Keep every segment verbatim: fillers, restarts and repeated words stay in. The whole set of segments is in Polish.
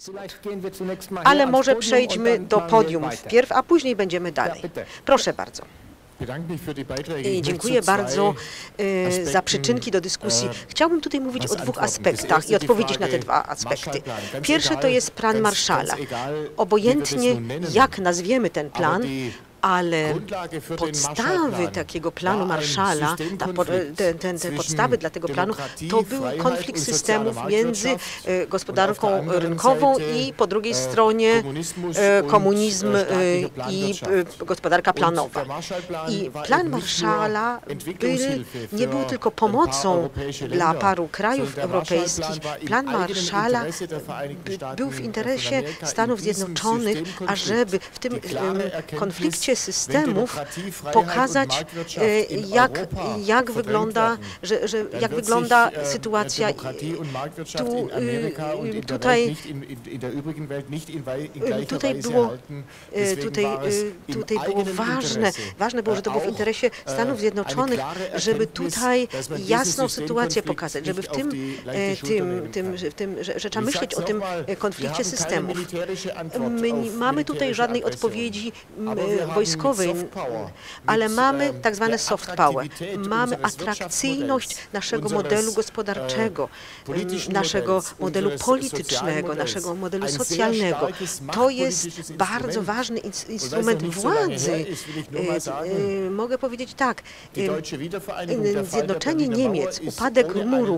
Ale może przejdźmy do podium wpierw, a później będziemy dalej. Proszę bardzo. I dziękuję bardzo e, za przyczynki do dyskusji. Chciałbym tutaj mówić o dwóch aspektach i odpowiedzieć na te dwa aspekty. Pierwsze to jest plan Marshalla. Obojętnie jak nazwiemy ten plan, ale podstawy takiego planu Marshalla, ta, te, te, te podstawy dla tego planu, to był konflikt systemów między e, gospodarką rynkową i po drugiej stronie e, komunizm e, i e, gospodarka planowa. I plan Marshalla był, nie był tylko pomocą dla paru krajów europejskich. Plan Marshalla był w interesie Stanów Zjednoczonych, ażeby w tym e, konflikcie systemów pokazać, jak, jak wygląda, że, że, jak wygląda sytuacja. Tu, tutaj, tutaj było, tutaj, tutaj było ważne, ważne było, że to było w interesie Stanów Zjednoczonych, żeby tutaj jasną sytuację pokazać, żeby w tym, tym, tym, w tym że, że trzeba myśleć o tym konflikcie systemów. My nie mamy tutaj żadnej odpowiedzi wojskowej, ale mamy tak zwane soft power. Mamy atrakcyjność naszego modelu gospodarczego, naszego modelu politycznego, naszego modelu socjalnego. To jest bardzo ważny instrument władzy. Mogę powiedzieć tak, zjednoczenie Niemiec, upadek muru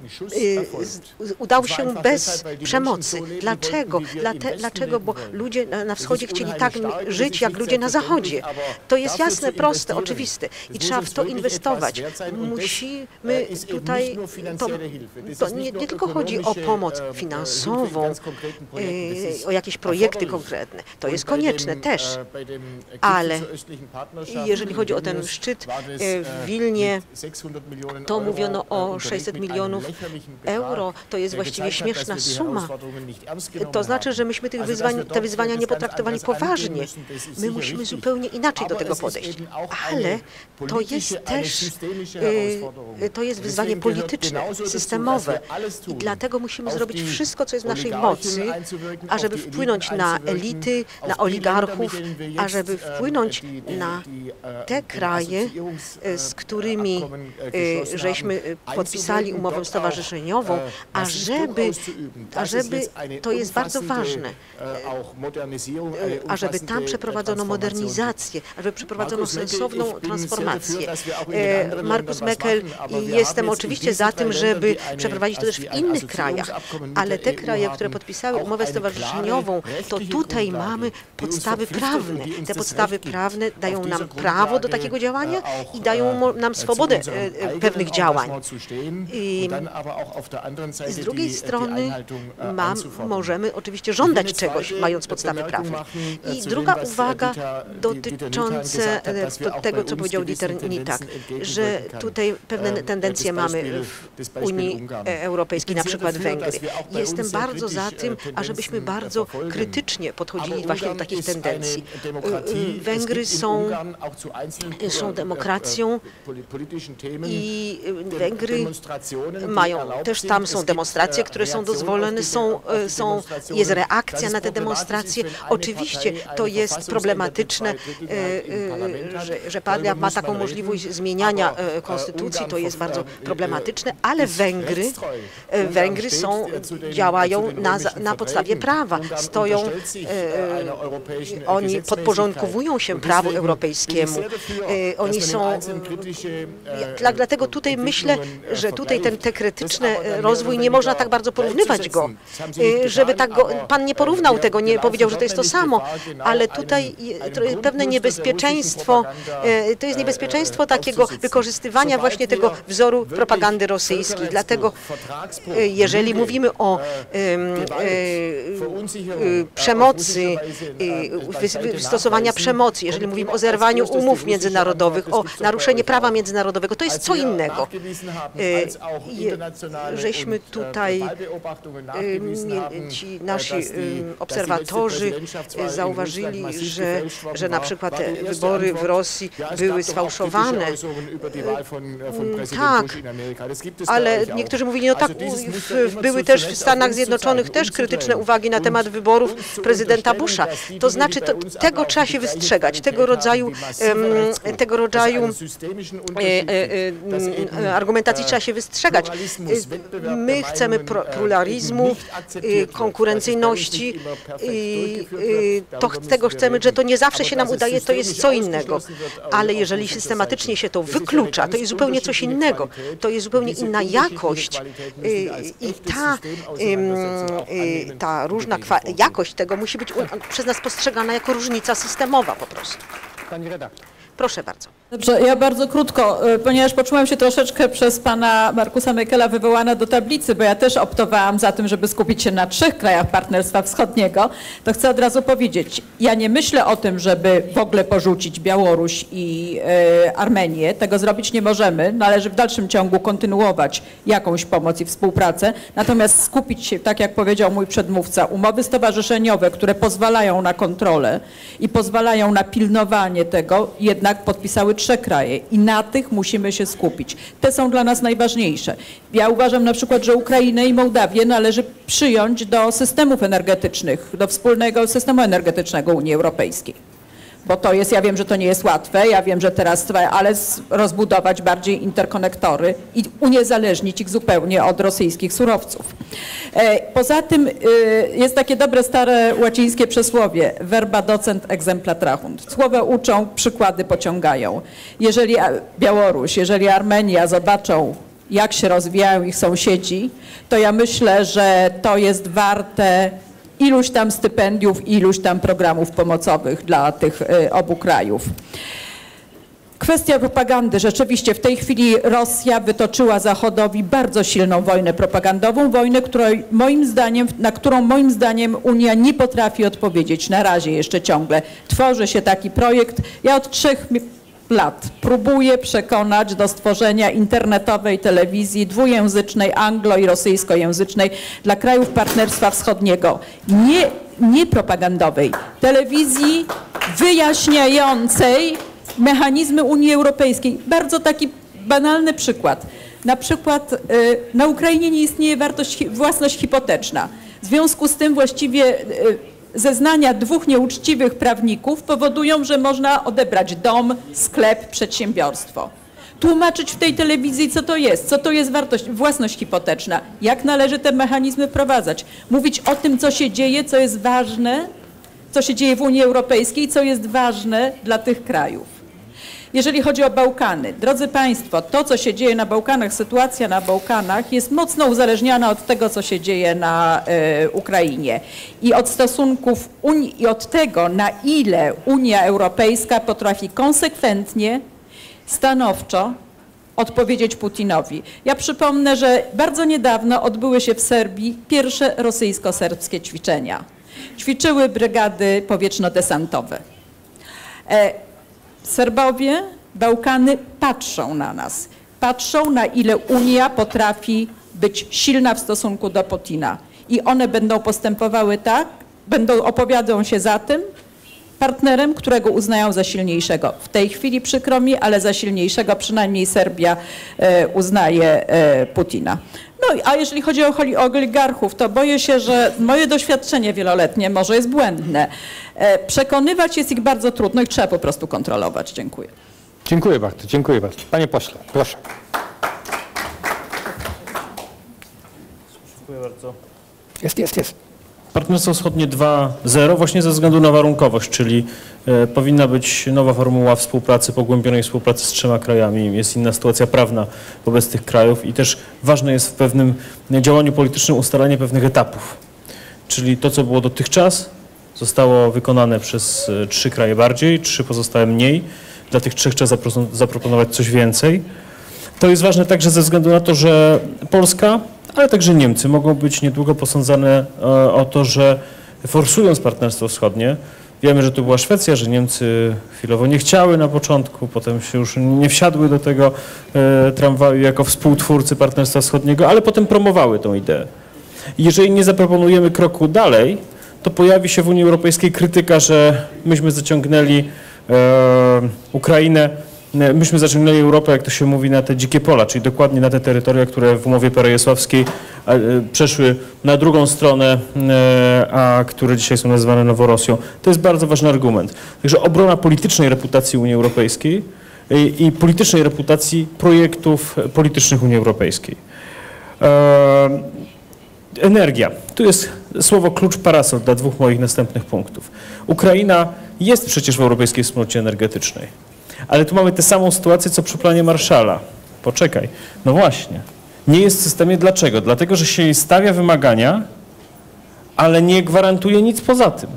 udał się bez przemocy. Dlaczego? Dlaczego? Bo ludzie na wschodzie chcieli tak żyć, jak ludzie na zachodzie. To jest jasne, proste, oczywiste i trzeba w to inwestować. Musimy tutaj, to, to nie, nie tylko chodzi o pomoc finansową, o jakieś projekty konkretne, to jest konieczne też, ale jeżeli chodzi o ten szczyt w Wilnie, to mówiono o sześćset milionów euro, to jest właściwie śmieszna suma. To znaczy, że myśmy tych wyzwań, te wyzwania nie potraktowali poważnie. My musimy zupełnie inaczej do tego podejść. Ale to jest też to jest wyzwanie polityczne, systemowe i dlatego musimy zrobić wszystko, co jest w naszej mocy, ażeby wpłynąć na elity, na oligarchów, ażeby wpłynąć na te kraje, z którymi żeśmy podpisali umowę stowarzyszeniową, ażeby, ażeby to jest bardzo ważne, ażeby tam przeprowadzono modernizację, ażeby przeprowadzono sensowną transformację. Markus Meckel i jestem oczywiście za tym, żeby przeprowadzić to też w innych krajach, ale te kraje, które podpisały umowę stowarzyszeniową, to tutaj mamy podstawy prawne. Te podstawy prawne dają nam prawo do takiego działania i dają nam swobodę pewnych działań. I z drugiej strony mam, możemy oczywiście żądać czegoś, mając podstawy prawne. I druga uwaga dotycząca tego, co powiedział Dieter Nitak, że tutaj pewne tendencje mamy w Unii Europejskiej, na przykład Węgry. Jestem bardzo za tym, ażebyśmy bardzo krytycznie podchodzili właśnie do takich tendencji. Węgry są, są demokracją i Węgry mają, też tam są demonstracje, które są dozwolone, są, są, jest reakcja na te demonstracje. Oczywiście to jest problematyczne, że, że parlament ma taką możliwość zmieniania konstytucji, to jest bardzo problematyczne, ale Węgry, Węgry są, działają na, na podstawie prawa, stoją, oni podporządkowują się prawu europejskiemu, oni są, dlatego tutaj myślę, że tutaj ten te krytyczny rozwój nie można tak bardzo porównywać go, żeby tak go, pan nie porównał tego, nie powiedział, że to jest to samo, ale tutaj pewne niebezpieczeństwo, to jest niebezpieczeństwo takiego wykorzystywania właśnie tego wzoru propagandy rosyjskiej. Dlatego jeżeli mówimy o przemocy, stosowania przemocy, jeżeli mówimy o zerwaniu umów międzynarodowych, o naruszenie prawa międzynarodowego, to jest co innego. Żeśmy tutaj, ci nasi obserwatorzy zauważyli, że, że na przykład wybory w Rosji były sfałszowane. Tak, ale niektórzy mówili, no tak, były też w Stanach Zjednoczonych też krytyczne uwagi na temat wyborów prezydenta Busha. To znaczy, to, tego trzeba się wystrzegać, tego rodzaju, tego rodzaju argumentacji trzeba się wystrzegać. My chcemy pluralizmu, konkurencyjności i to, tego chcemy, że to nie zawsze się nam udaje, to jest co innego. Ale jeżeli systematycznie się to wyklucza, to jest zupełnie coś innego. To jest zupełnie inna jakość i ta, ta różna jakość tego musi być przez nas postrzegana jako różnica systemowa po prostu. Pani redaktor. Proszę bardzo. Dobrze, ja bardzo krótko, ponieważ poczułam się troszeczkę przez pana Markusa Meckela wywołana do tablicy, bo ja też optowałam za tym, żeby skupić się na trzech krajach Partnerstwa Wschodniego, to chcę od razu powiedzieć, ja nie myślę o tym, żeby w ogóle porzucić Białoruś i y, Armenię. Tego zrobić nie możemy. Należy w dalszym ciągu kontynuować jakąś pomoc i współpracę, natomiast skupić się, tak jak powiedział mój przedmówca, umowy stowarzyszeniowe, które pozwalają na kontrolę i pozwalają na pilnowanie tego, jednak podpisały trzy kraje i na tych musimy się skupić. Te są dla nas najważniejsze. Ja uważam na przykład, że Ukrainę i Mołdawię należy przyjąć do systemów energetycznych, do wspólnego systemu energetycznego Unii Europejskiej. Bo to jest, ja wiem, że to nie jest łatwe, ja wiem, że teraz trzeba, ale rozbudować bardziej interkonektory i uniezależnić ich zupełnie od rosyjskich surowców. Poza tym jest takie dobre, stare łacińskie przysłowie verba docent exempla trahunt. Słowa uczą, przykłady pociągają. Jeżeli Białoruś, jeżeli Armenia zobaczą, jak się rozwijają ich sąsiedzi, to ja myślę, że to jest warte iluś tam stypendiów, iluś tam programów pomocowych dla tych y, obu krajów. Kwestia propagandy. Rzeczywiście w tej chwili Rosja wytoczyła Zachodowi bardzo silną wojnę propagandową, wojnę, której moim zdaniem, na którą moim zdaniem Unia nie potrafi odpowiedzieć. Na razie jeszcze ciągle. Tworzy się taki projekt. Ja od trzech lat próbuję przekonać do stworzenia internetowej telewizji dwujęzycznej, anglo- i rosyjskojęzycznej dla krajów Partnerstwa Wschodniego. Nie, nie propagandowej, telewizji wyjaśniającej mechanizmy Unii Europejskiej. Bardzo taki banalny przykład. Na przykład y, na Ukrainie nie istnieje wartość, własność hipoteczna. W związku z tym właściwie y, zeznania dwóch nieuczciwych prawników powodują, że można odebrać dom, sklep, przedsiębiorstwo. Tłumaczyć w tej telewizji, co to jest, co to jest wartość, własność hipoteczna, jak należy te mechanizmy wprowadzać. Mówić o tym, co się dzieje, co jest ważne, co się dzieje w Unii Europejskiej, co jest ważne dla tych krajów. Jeżeli chodzi o Bałkany, drodzy Państwo, to, co się dzieje na Bałkanach, sytuacja na Bałkanach jest mocno uzależniona od tego, co się dzieje na y, Ukrainie i od stosunków Unii, i od tego, na ile Unia Europejska potrafi konsekwentnie, stanowczo odpowiedzieć Putinowi. Ja przypomnę, że bardzo niedawno odbyły się w Serbii pierwsze rosyjsko-serbskie ćwiczenia. Ćwiczyły brygady powietrzno-desantowe. E, Serbowie, Bałkany patrzą na nas. Patrzą, na ile Unia potrafi być silna w stosunku do Putina. I one będą postępowały tak, będą opowiadają się za tym partnerem, którego uznają za silniejszego. W tej chwili przykro mi, ale za silniejszego przynajmniej Serbia e, uznaje e, Putina. No, a jeżeli chodzi o oligarchów, to boję się, że moje doświadczenie wieloletnie może jest błędne. E, przekonywać jest ich bardzo trudno i trzeba po prostu kontrolować. Dziękuję. Dziękuję bardzo, dziękuję bardzo. Panie pośle, proszę. Dziękuję bardzo. Jest, jest, jest. Partnerstwo Wschodnie dwa zero właśnie ze względu na warunkowość, czyli e, powinna być nowa formuła współpracy, pogłębionej współpracy z trzema krajami. Jest inna sytuacja prawna wobec tych krajów i też ważne jest w pewnym działaniu politycznym ustalanie pewnych etapów. Czyli to, co było dotychczas, zostało wykonane przez e, trzy kraje bardziej, trzy pozostałe mniej. Dla tych trzech trzeba zapro zaproponować coś więcej. To jest ważne także ze względu na to, że Polska, ale także Niemcy mogą być niedługo posądzane o to, że forsując Partnerstwo Wschodnie, wiemy, że to była Szwecja, że Niemcy chwilowo nie chciały na początku, potem się już nie wsiadły do tego e, tramwaju jako współtwórcy Partnerstwa Wschodniego, ale potem promowały tą ideę. I jeżeli nie zaproponujemy kroku dalej, to pojawi się w Unii Europejskiej krytyka, że myśmy zaciągnęli e, Ukrainę, myśmy zaciągnęli Europę, jak to się mówi, na te dzikie pola, czyli dokładnie na te terytoria, które w umowie perejesławskiej e, przeszły na drugą stronę, e, a które dzisiaj są nazywane Noworosją. To jest bardzo ważny argument. Także obrona politycznej reputacji Unii Europejskiej i, i politycznej reputacji projektów politycznych Unii Europejskiej. E, energia. Tu jest słowo klucz parasol dla dwóch moich następnych punktów. Ukraina jest przecież w Europejskiej Wspólnocie Energetycznej, ale tu mamy tę samą sytuację, co przy planie Marshalla. Poczekaj. No właśnie. Nie jest w systemie. Dlaczego? Dlatego, że się jej stawia wymagania, ale nie gwarantuje nic poza tym.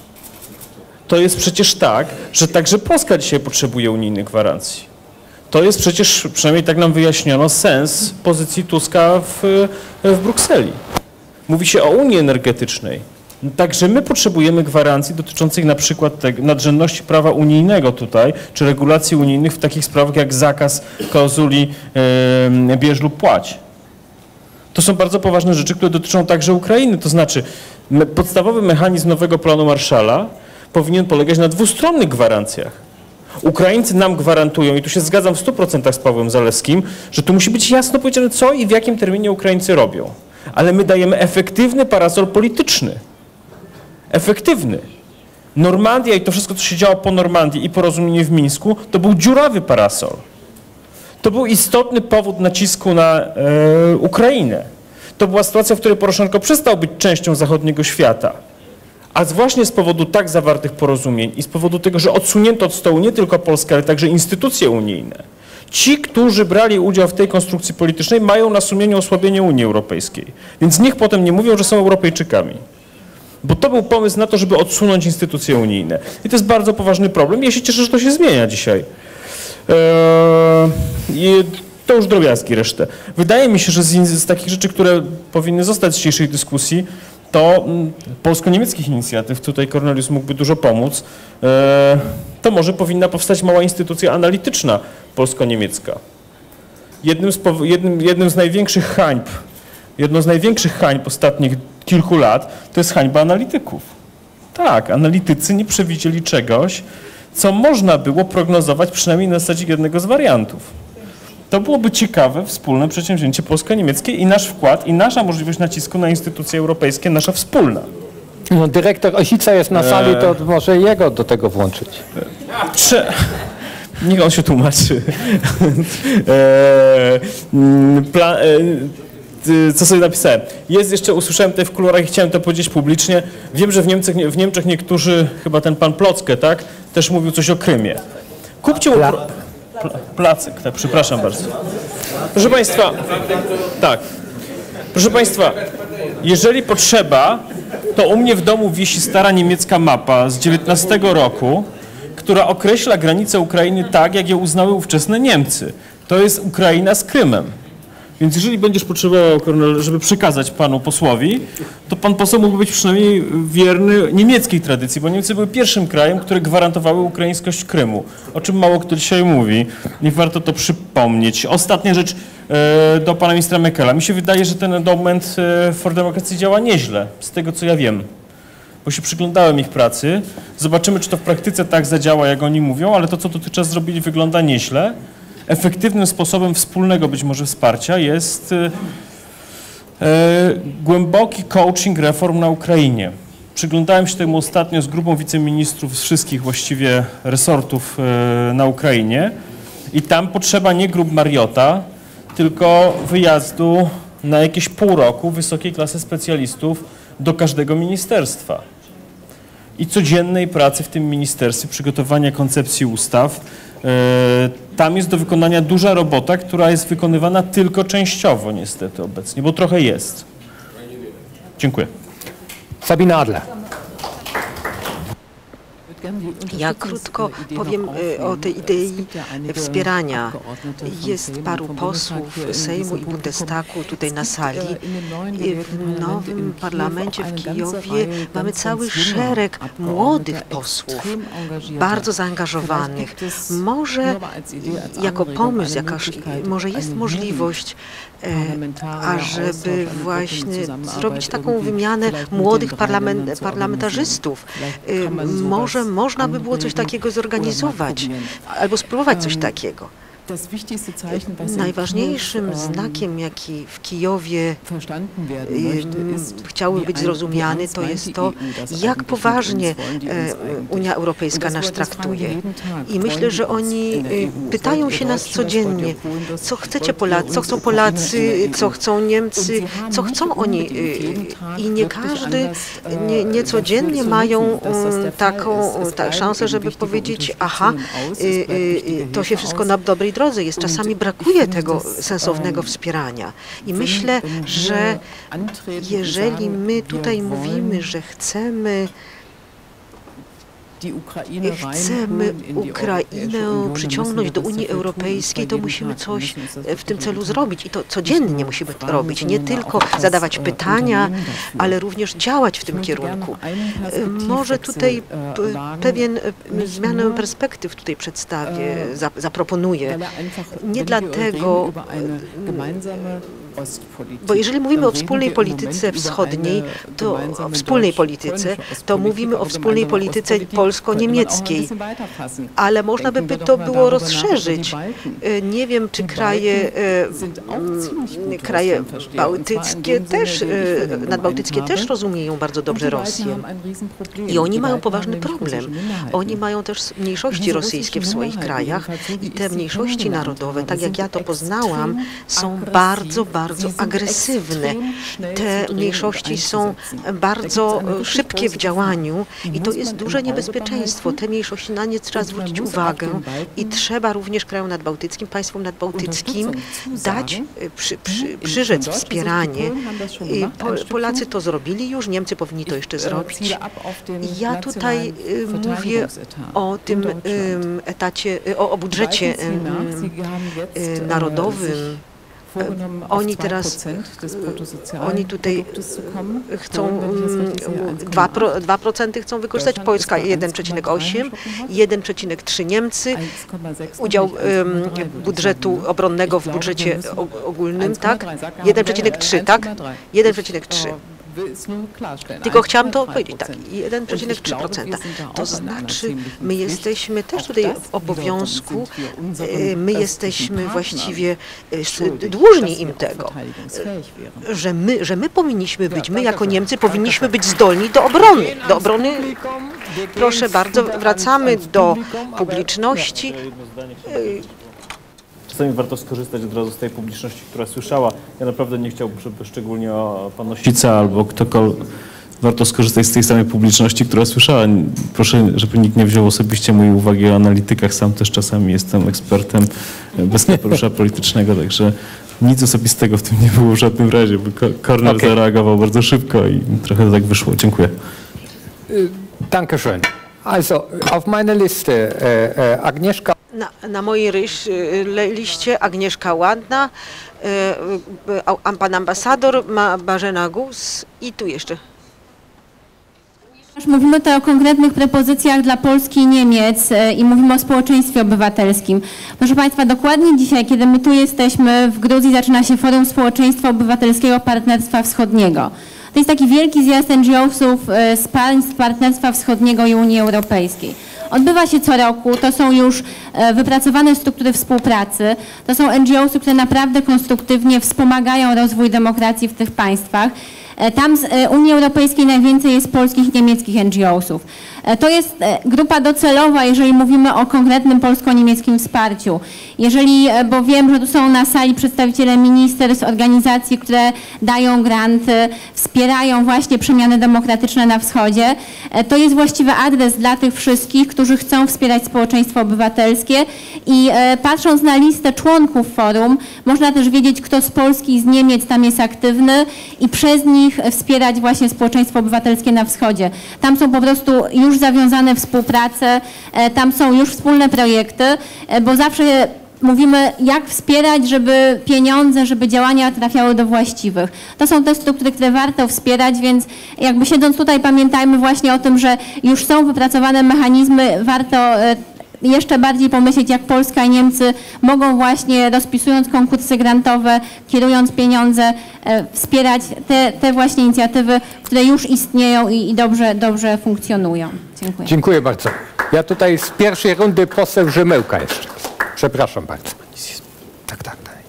To jest przecież tak, że także Polska dzisiaj potrzebuje unijnych gwarancji. To jest przecież, przynajmniej tak nam wyjaśniono, sens pozycji Tuska w, w Brukseli. Mówi się o Unii Energetycznej. Także my potrzebujemy gwarancji dotyczących na przykład tego, nadrzędności prawa unijnego tutaj, czy regulacji unijnych w takich sprawach jak zakaz klauzuli yy, bierz lub płać. To są bardzo poważne rzeczy, które dotyczą także Ukrainy. To znaczy me, podstawowy mechanizm nowego planu Marshalla powinien polegać na dwustronnych gwarancjach. Ukraińcy nam gwarantują, i tu się zgadzam w stu procentach z Pawłem Zalewskim, że tu musi być jasno powiedziane, co i w jakim terminie Ukraińcy robią. Ale my dajemy efektywny parasol polityczny. Efektywny. Normandia i to wszystko, co się działo po Normandii i porozumienie w Mińsku, to był dziurawy parasol. To był istotny powód nacisku na e, Ukrainę. To była sytuacja, w której Poroszenko przestał być częścią zachodniego świata. A właśnie z powodu tak zawartych porozumień i z powodu tego, że odsunięto od stołu nie tylko Polskę, ale także instytucje unijne. Ci, którzy brali udział w tej konstrukcji politycznej, mają na sumieniu osłabienie Unii Europejskiej. Więc niech potem nie mówią, że są Europejczykami. Bo to był pomysł na to, żeby odsunąć instytucje unijne. I to jest bardzo poważny problem. Ja się cieszę, że to się zmienia dzisiaj. Eee, i to już drobiazgi resztę. Wydaje mi się, że z, z takich rzeczy, które powinny zostać z dzisiejszej dyskusji, to m, polsko-niemieckich inicjatyw, tutaj Cornelius mógłby dużo pomóc, e, to może powinna powstać mała instytucja analityczna polsko-niemiecka. Jednym, jednym, jednym z największych hańb, jedną z największych hańb ostatnich kilku lat to jest hańba analityków. Tak, analitycy nie przewidzieli czegoś, co można było prognozować przynajmniej na zasadzie jednego z wariantów. To byłoby ciekawe wspólne przedsięwzięcie polsko-niemieckie i nasz wkład, i nasza możliwość nacisku na instytucje europejskie, nasza wspólna. No, dyrektor Osica jest na sali, to może jego do tego włączyć. Cze... Niech on się tłumaczy. eee, pla... Co sobie napisałem. Jest jeszcze, usłyszałem tutaj w kuluarach i chciałem to powiedzieć publicznie. Wiem, że w Niemczech, w Niemczech niektórzy, chyba ten pan Plocke, tak, też mówił coś o Krymie. Kupcie... Pla... Pla... Placyk, tak, przepraszam bardzo. Proszę Państwa, tak. Proszę Państwa, jeżeli potrzeba, to u mnie w domu wisi stara niemiecka mapa z dziewiętnastego roku, która określa granicę Ukrainy tak, jak ją uznały ówczesne Niemcy. To jest Ukraina z Krymem. Więc jeżeli będziesz potrzebował, Kornel, żeby przekazać panu posłowi, to pan poseł mógłby być przynajmniej wierny niemieckiej tradycji, bo Niemcy były pierwszym krajem, które gwarantowały ukraińskość Krymu, o czym mało kto dzisiaj mówi i warto to przypomnieć. Ostatnia rzecz e, do pana ministra Mekela. Mi się wydaje, że ten endowment e, for Democracy działa nieźle, z tego co ja wiem, bo się przyglądałem ich pracy. Zobaczymy, czy to w praktyce tak zadziała, jak oni mówią, ale to, co dotychczas zrobili, wygląda nieźle. Efektywnym sposobem wspólnego być może wsparcia jest e, e, głęboki coaching reform na Ukrainie. Przyglądałem się temu ostatnio z grupą wiceministrów z wszystkich właściwie resortów e, na Ukrainie i tam potrzeba nie grup Mariota, tylko wyjazdu na jakieś pół roku wysokiej klasy specjalistów do każdego ministerstwa i codziennej pracy w tym ministerstwie, przygotowania koncepcji ustaw. Tam jest do wykonania duża robota, która jest wykonywana tylko częściowo niestety obecnie, bo trochę jest. Dziękuję. Sabine Adler. Ja krótko powiem o tej idei wspierania. Jest paru posłów Sejmu i Bundestagu tutaj na sali. W nowym parlamencie w Kijowie mamy cały szereg młodych posłów, bardzo zaangażowanych. Może jako pomysł, jakaż, może jest możliwość, ażeby właśnie zrobić taką wymianę młodych parlament, parlamentarzystów. Może można by było coś takiego zorganizować, albo spróbować coś takiego. Najważniejszym znakiem, jaki w Kijowie chciałby być zrozumiany, to jest to, jak poważnie Unia Europejska nas traktuje. I myślę, że oni pytają się nas codziennie, co chcecie Polacy, co chcą Polacy, co chcą Niemcy, co chcą oni. I nie każdy, nie, nie codziennie mają taką ta szansę, żeby powiedzieć, aha, to się wszystko na dobrej drodze jest. Czasami brakuje tego sensownego wspierania. I myślę, że jeżeli my tutaj mówimy, że chcemy chcemy Ukrainę przyciągnąć do Unii Europejskiej, to musimy coś w tym celu zrobić. I to codziennie musimy to robić. Nie tylko zadawać pytania, ale również działać w tym kierunku. Może tutaj pewien zmianę perspektyw tutaj przedstawię, zaproponuję. Nie dlatego, bo jeżeli mówimy o wspólnej polityce wschodniej, to o wspólnej polityce, to mówimy o wspólnej polityce polsko-niemieckiej, ale można by to było rozszerzyć. Nie wiem, czy kraje, kraje bałtyckie też, nadbałtyckie też rozumieją bardzo dobrze Rosję. I oni mają poważny problem. Oni mają też mniejszości rosyjskie w swoich krajach i te mniejszości narodowe, tak jak ja to poznałam, są bardzo, bardzo agresywne. Te mniejszości są bardzo szybkie w działaniu i to jest duże niebezpieczeństwo. Te mniejszości, na nie trzeba zwrócić uwagę i trzeba również krajom nadbałtyckim, państwom nadbałtyckim dać, przy, przy, przyrzec wspieranie. I Polacy to zrobili już, Niemcy powinni to jeszcze zrobić. I ja tutaj mówię o tym etacie, o, o budżecie narodowym. Oni teraz, oni tutaj chcą, dwa procent chcą wykorzystać, Polska jeden przecinek osiem, jeden przecinek trzy Niemcy, udział um, budżetu obronnego w budżecie ogólnym, tak? jeden przecinek trzy, tak? jeden przecinek trzy. Tylko chciałam to powiedzieć, tak, jeden przecinek trzy procent. To znaczy, my jesteśmy też tutaj w obowiązku, my jesteśmy właściwie dłużni im tego, że my, że my powinniśmy być, my jako Niemcy powinniśmy być zdolni do obrony. Do obrony. Proszę bardzo, wracamy do publiczności. Czasami warto skorzystać od razu z tej publiczności, która słyszała. Ja naprawdę nie chciałbym, żeby szczególnie o pan Osica albo ktokolwiek, warto skorzystać z tej samej publiczności, która słyszała. Proszę, żeby nikt nie wziął osobiście mojej uwagi o analitykach. Sam też czasami jestem ekspertem bez kapelusza politycznego, także nic osobistego w tym nie było w żadnym razie, bo Kornel okay. zareagował bardzo szybko i trochę tak wyszło. Dziękuję. Dankeschön. Also, auf meiner Liste äh, Agnieszka. Na, na mojej ryś, liście Agnieszka Ładna, e, pan ambasador, ma Marzena Gus i tu jeszcze. Mówimy tutaj o konkretnych propozycjach dla Polski i Niemiec i mówimy o społeczeństwie obywatelskim. Proszę Państwa, dokładnie dzisiaj, kiedy my tu jesteśmy, w Gruzji zaczyna się Forum Społeczeństwa Obywatelskiego Partnerstwa Wschodniego. To jest taki wielki zjazd N G O-sów z państw Partnerstwa Wschodniego i Unii Europejskiej. Odbywa się co roku, to są już wypracowane struktury współpracy, to są N G O-sy, które naprawdę konstruktywnie wspomagają rozwój demokracji w tych państwach. Tam z Unii Europejskiej najwięcej jest polskich i niemieckich N G O-sów. To jest grupa docelowa, jeżeli mówimy o konkretnym polsko-niemieckim wsparciu. Jeżeli, bo wiem, że tu są na sali przedstawiciele ministerstw, organizacji, które dają granty, wspierają właśnie przemiany demokratyczne na wschodzie. To jest właściwy adres dla tych wszystkich, którzy chcą wspierać społeczeństwo obywatelskie i patrząc na listę członków forum, można też wiedzieć, kto z Polski i z Niemiec tam jest aktywny i przez nich wspierać właśnie społeczeństwo obywatelskie na wschodzie. Tam są po prostu już zawiązane współpracę, tam są już wspólne projekty, bo zawsze mówimy, jak wspierać, żeby pieniądze, żeby działania trafiały do właściwych. To są te struktury, które warto wspierać, więc jakby siedząc tutaj pamiętajmy właśnie o tym, że już są wypracowane mechanizmy, warto jeszcze bardziej pomyśleć, jak Polska i Niemcy mogą właśnie, rozpisując konkursy grantowe, kierując pieniądze, wspierać te, te właśnie inicjatywy, które już istnieją i, i dobrze, dobrze funkcjonują. Dziękuję. Dziękuję bardzo. Ja tutaj z pierwszej rundy poseł Rzemełka jeszcze. Przepraszam bardzo. Tak, tak, tak.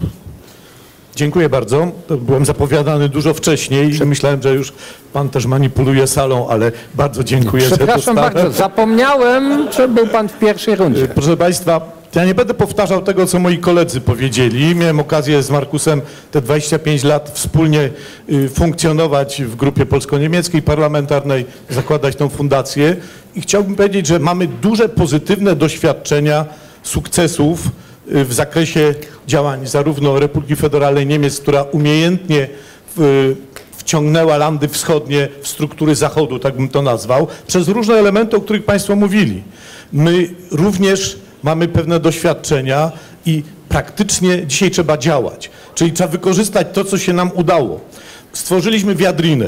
Dziękuję bardzo. Byłem zapowiadany dużo wcześniej i myślałem, że już pan też manipuluje salą, ale bardzo dziękuję, że Przepraszam dostałem. bardzo, zapomniałem, że był pan w pierwszej rundzie. Proszę państwa, ja nie będę powtarzał tego, co moi koledzy powiedzieli. Miałem okazję z Markusem te dwadzieścia pięć lat wspólnie funkcjonować w grupie polsko-niemieckiej parlamentarnej, zakładać tą fundację i chciałbym powiedzieć, że mamy duże pozytywne doświadczenia sukcesów w zakresie działań zarówno Republiki Federalnej Niemiec, która umiejętnie w, wciągnęła landy wschodnie w struktury Zachodu, tak bym to nazwał, przez różne elementy, o których państwo mówili. My również mamy pewne doświadczenia i praktycznie dzisiaj trzeba działać, czyli trzeba wykorzystać to, co się nam udało. Stworzyliśmy wiadrinę.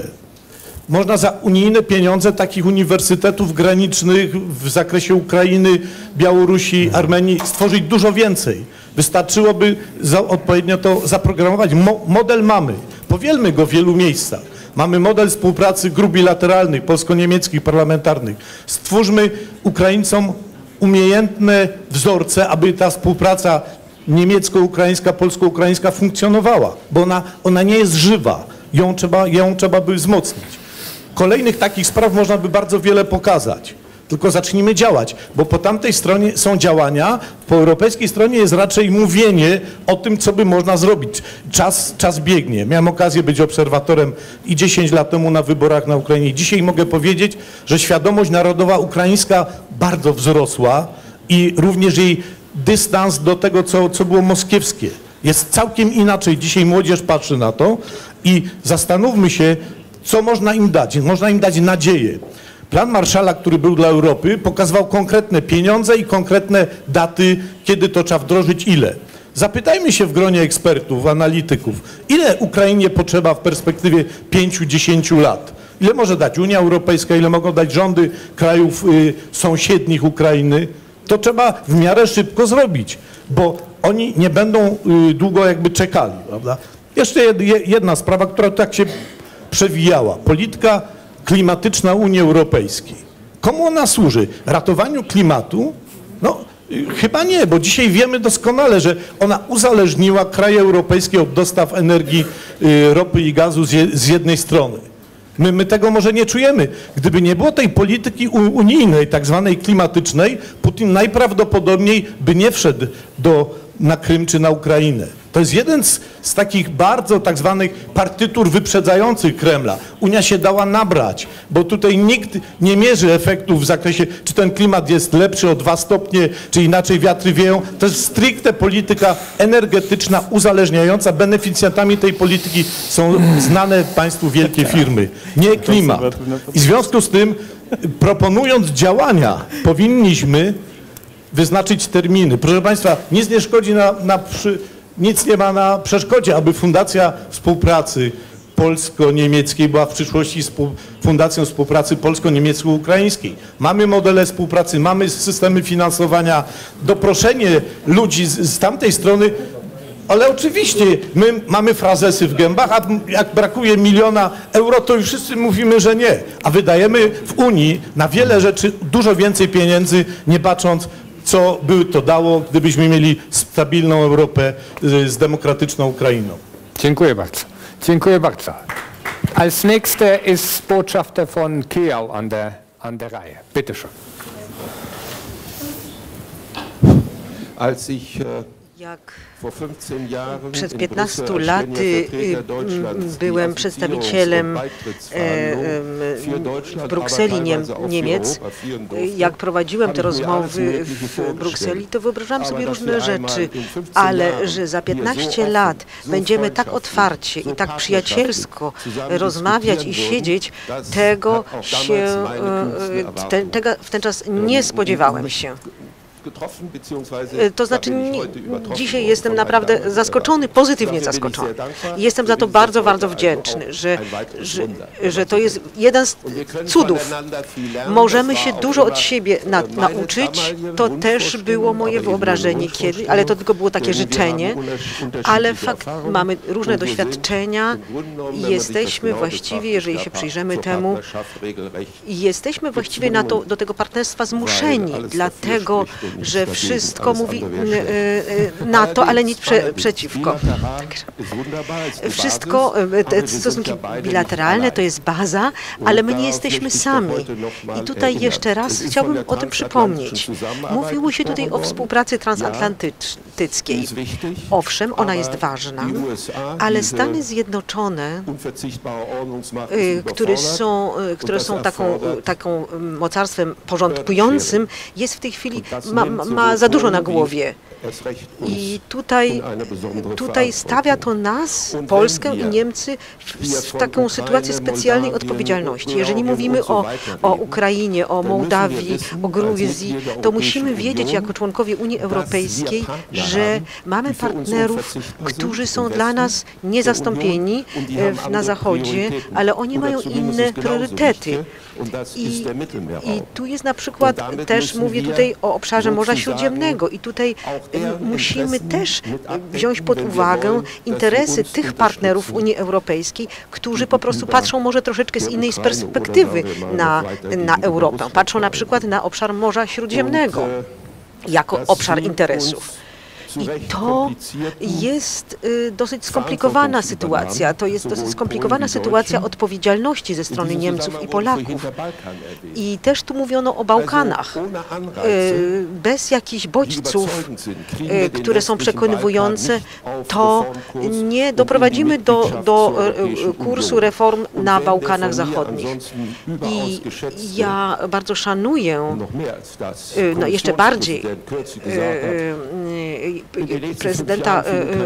Można za unijne pieniądze takich uniwersytetów granicznych w zakresie Ukrainy, Białorusi, Armenii stworzyć dużo więcej. Wystarczyłoby za, odpowiednio to zaprogramować. Mo, model mamy. Powielmy go w wielu miejscach. Mamy model współpracy grup bilateralnych, polsko-niemieckich, parlamentarnych. Stwórzmy Ukraińcom umiejętne wzorce, aby ta współpraca niemiecko-ukraińska, polsko-ukraińska funkcjonowała, bo ona, ona nie jest żywa. Ją trzeba, ją trzeba by wzmocnić. Kolejnych takich spraw można by bardzo wiele pokazać. Tylko zacznijmy działać, bo po tamtej stronie są działania, po europejskiej stronie jest raczej mówienie o tym, co by można zrobić. Czas, czas biegnie. Miałem okazję być obserwatorem i dziesięć lat temu na wyborach na Ukrainie. Dzisiaj mogę powiedzieć, że świadomość narodowa ukraińska bardzo wzrosła i również jej dystans do tego, co, co było moskiewskie. Jest całkiem inaczej. Dzisiaj młodzież patrzy na to i zastanówmy się, co można im dać. Można im dać nadzieję. Plan Marshalla, który był dla Europy, pokazywał konkretne pieniądze i konkretne daty, kiedy to trzeba wdrożyć, ile. Zapytajmy się w gronie ekspertów, analityków, ile Ukrainie potrzeba w perspektywie pięciu do dziesięciu lat. Ile może dać Unia Europejska, ile mogą dać rządy krajów y, sąsiednich Ukrainy. To trzeba w miarę szybko zrobić, bo oni nie będą y, długo jakby czekali, prawda? Jeszcze jedna sprawa, która tak się przewijała. Polityka klimatyczna Unii Europejskiej. Komu ona służy? Ratowaniu klimatu? No chyba nie, bo dzisiaj wiemy doskonale, że ona uzależniła kraje europejskie od dostaw energii, y, ropy i gazu z, je, z jednej strony. My, my tego może nie czujemy. Gdyby nie było tej polityki unijnej, tak zwanej klimatycznej, Putin najprawdopodobniej by nie wszedł do, na Krym czy na Ukrainę. To jest jeden z, z takich bardzo tak zwanych partytur wyprzedzających Kremla. Unia się dała nabrać, bo tutaj nikt nie mierzy efektów w zakresie, czy ten klimat jest lepszy o dwa stopnie, czy inaczej wiatry wieją. To jest stricte polityka energetyczna, uzależniająca. Beneficjentami tej polityki są znane państwu wielkie firmy, nie klimat. I w związku z tym, proponując działania, powinniśmy wyznaczyć terminy. Proszę państwa, nic nie szkodzi na, na przy, nic nie ma na przeszkodzie, aby Fundacja Współpracy Polsko-Niemieckiej była w przyszłości współ, Fundacją Współpracy Polsko-Niemiecko-Ukraińskiej. Mamy modele współpracy, mamy systemy finansowania, doproszenie ludzi z, z tamtej strony, ale oczywiście my mamy frazesy w gębach, a jak brakuje miliona euro, to już wszyscy mówimy, że nie. A wydajemy w Unii na wiele rzeczy dużo więcej pieniędzy, nie bacząc, co by to dało, gdybyśmy mieli stabilną Europę z demokratyczną Ukrainą. Dziękuję bardzo. Dziękuję bardzo. Als nächster ist Botschafter von Kieł an der, an der Reihe. Bitte schön. Als ich äh, Jak przed piętnastu laty byłem przedstawicielem w Brukseli Niemiec. Jak prowadziłem te rozmowy w Brukseli, to wyobrażałam sobie różne rzeczy, ale że za piętnaście lat będziemy tak otwarcie i tak przyjacielsko rozmawiać i siedzieć, tego się te, tego w ten czas nie spodziewałem się. To znaczy, nie, dzisiaj jestem naprawdę zaskoczony, pozytywnie zaskoczony. I jestem za to bardzo, bardzo wdzięczny, że, że, że to jest jeden z cudów. Możemy się dużo od siebie na, nauczyć. To też było moje wyobrażenie kiedyś, ale to tylko było takie życzenie. Ale fakt, mamy różne doświadczenia i jesteśmy właściwie, jeżeli się przyjrzymy temu, jesteśmy właściwie na to, do tego partnerstwa zmuszeni, dlatego że wszystko mówi na to, ale nic prze, przeciwko. Wszystko, te stosunki bilateralne to jest baza, ale my nie jesteśmy sami. I tutaj jeszcze raz chciałbym o tym przypomnieć. Mówiło się tutaj o współpracy transatlantyckiej. Owszem, ona jest ważna, ale Stany Zjednoczone, które są, które są taką, taką mocarstwem porządkującym, jest w tej chwili, ma, ma za dużo na głowie. I tutaj, tutaj stawia to nas, Polskę i Niemcy, w, w taką sytuację specjalnej odpowiedzialności. Jeżeli mówimy o, o Ukrainie, o Mołdawii, o Gruzji, to musimy wiedzieć jako członkowie Unii Europejskiej, że mamy partnerów, którzy są dla nas niezastąpieni na Zachodzie, ale oni mają inne priorytety. I, I tu jest na przykład też, mówię tutaj o obszarze Morza Śródziemnego i tutaj musimy też wziąć pod uwagę interesy tych partnerów Unii Europejskiej, którzy po prostu patrzą może troszeczkę z innej perspektywy na, na Europę. Patrzą na przykład na obszar Morza Śródziemnego jako obszar interesów. I to jest y, dosyć skomplikowana sytuacja. To jest dosyć skomplikowana sytuacja odpowiedzialności ze strony Niemców i Polaków. I też tu mówiono o Bałkanach. Y, bez jakichś bodźców, y, które są przekonywujące, to nie doprowadzimy do, do y, kursu reform na Bałkanach Zachodnich. I ja bardzo szanuję, y, no jeszcze bardziej, y, y, prezydenta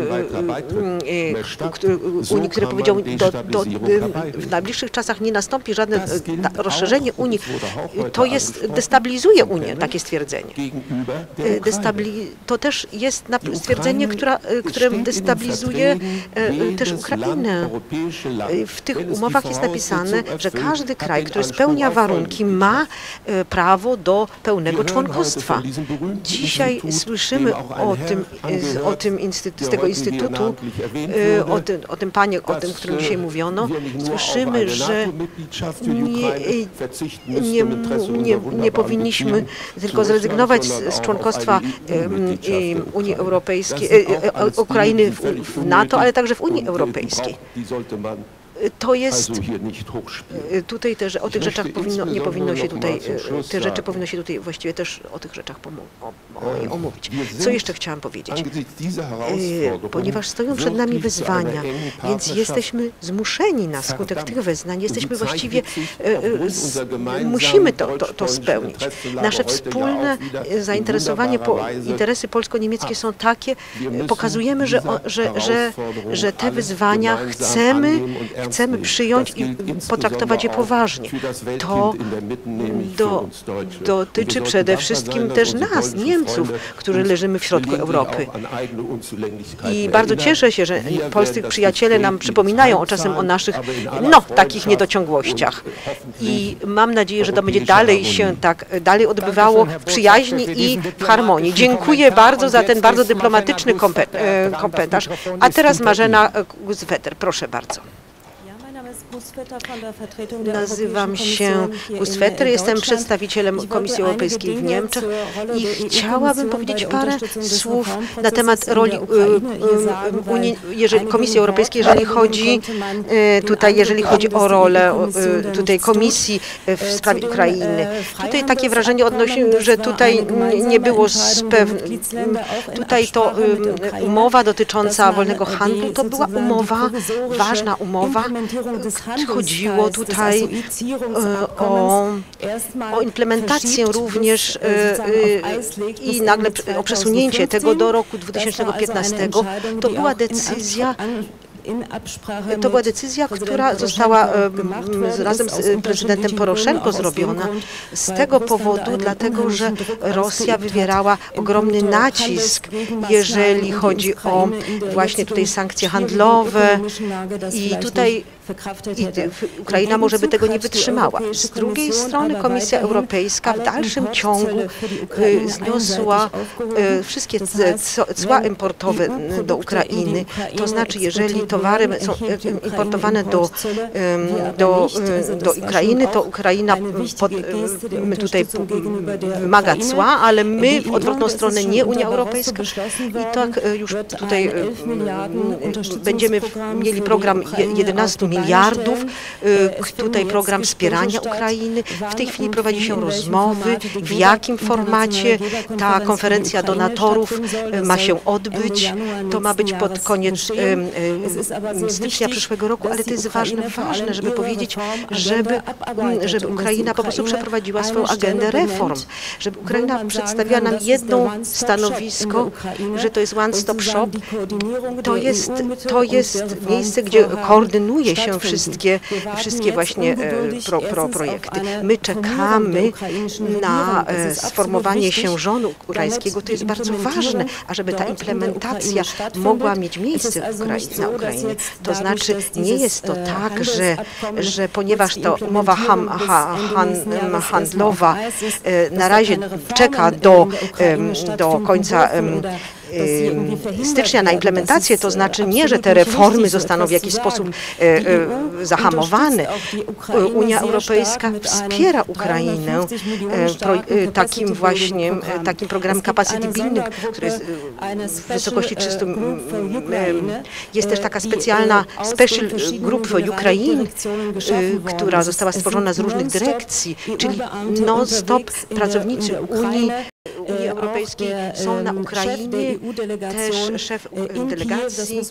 Unii, który powiedział, do, do, w najbliższych czasach nie nastąpi żadne rozszerzenie Unii. To jest, destabilizuje Unię, takie stwierdzenie. Destabili, to też jest stwierdzenie, która, które destabilizuje też Ukrainę. W tych umowach jest napisane, że każdy kraj, który spełnia warunki, ma prawo do pełnego członkostwa. Dzisiaj słyszymy o tym, o tym z tego instytutu, o tym, o tym panie, o tym, o którym dzisiaj mówiono, słyszymy, że nie, nie, nie, nie powinniśmy tylko zrezygnować z, z członkostwa Unii Europejskiej, Ukrainy w, w NATO, ale także w Unii Europejskiej. To jest, tutaj też o tych rzeczach powinno, nie powinno się tutaj, te rzeczy powinno się tutaj właściwie też o tych rzeczach omówić. Co jeszcze chciałam powiedzieć? Ponieważ stoją przed nami wyzwania, więc jesteśmy zmuszeni na skutek tych wyzwań, jesteśmy właściwie, musimy to, to, to spełnić. Nasze wspólne zainteresowanie, po, interesy polsko-niemieckie są takie, pokazujemy, że, że, że, że te wyzwania chcemy, chcemy przyjąć i potraktować je poważnie. To do, dotyczy przede wszystkim też nas, Niemców, którzy leżymy w środku Europy. I bardzo cieszę się, że polscy przyjaciele nam przypominają o czasem o naszych, no, takich niedociągłościach. I mam nadzieję, że to będzie dalej się tak, dalej odbywało w przyjaźni i w harmonii. Dziękuję bardzo za ten bardzo dyplomatyczny komentarz. A teraz Marzena Guzweter, proszę bardzo. Nazywam się Husvetter, jestem przedstawicielem Komisji Europejskiej w Niemczech i chciałabym powiedzieć parę słów na temat roli Unii, jeżeli, Komisji Europejskiej, jeżeli chodzi tutaj, jeżeli chodzi o rolę tutaj Komisji w sprawie Ukrainy. Tutaj takie wrażenie odnosi, że tutaj nie było pewne. Tutaj to umowa dotycząca wolnego handlu to była umowa, ważna umowa. Chodziło tutaj o, o implementację również i nagle o przesunięcie tego do roku dwa tysiące piętnastego. To była decyzja, To była decyzja, która została razem z prezydentem Poroszenko zrobiona z tego powodu, dlatego że Rosja wywierała ogromny nacisk, jeżeli chodzi o właśnie tutaj sankcje handlowe i tutaj i Ukraina może by tego nie wytrzymała. Z drugiej strony Komisja Europejska w dalszym ciągu zniosła wszystkie cła importowe do Ukrainy. To znaczy, jeżeli towary są importowane do, do, do Ukrainy, to Ukraina pod, my tutaj wymaga cła, ale my w odwrotną stronę nie Unia Europejska. I tak już tutaj będziemy mieli program jedenastu miliardów, tutaj program wspierania Ukrainy. W tej chwili prowadzi się rozmowy, w jakim formacie ta konferencja donatorów ma się odbyć. To ma być pod koniec stycznia przyszłego roku, ale to jest ważne, ważne, żeby powiedzieć, żeby, żeby Ukraina po prostu przeprowadziła swoją agendę reform, żeby Ukraina przedstawiła nam jedno stanowisko, że to jest one-stop shop, to jest, to jest miejsce, gdzie koordynuje się wszystkie, wszystkie właśnie pro, pro projekty. My czekamy na sformowanie się rządu ukraińskiego, to jest bardzo ważne, ażeby ta implementacja mogła mieć miejsce w Ukrainie, na Ukrainie. To znaczy nie jest to tak, że, że ponieważ ta umowa ham, ha, han, handlowa na razie czeka do, do końca stycznia na implementację, to znaczy nie, że te reformy zostaną w jakiś sposób e, e, zahamowane. Unia Europejska wspiera Ukrainę e, pro, e, takim właśnie, e, takim programem capacity building, który jest w wysokości trzystu. E, jest też taka specjalna Special Group for Ukraine, e, która została stworzona z różnych dyrekcji, czyli non-stop pracownicy Unii Unii Europejskiej są na Ukrainie, też szef delegacji,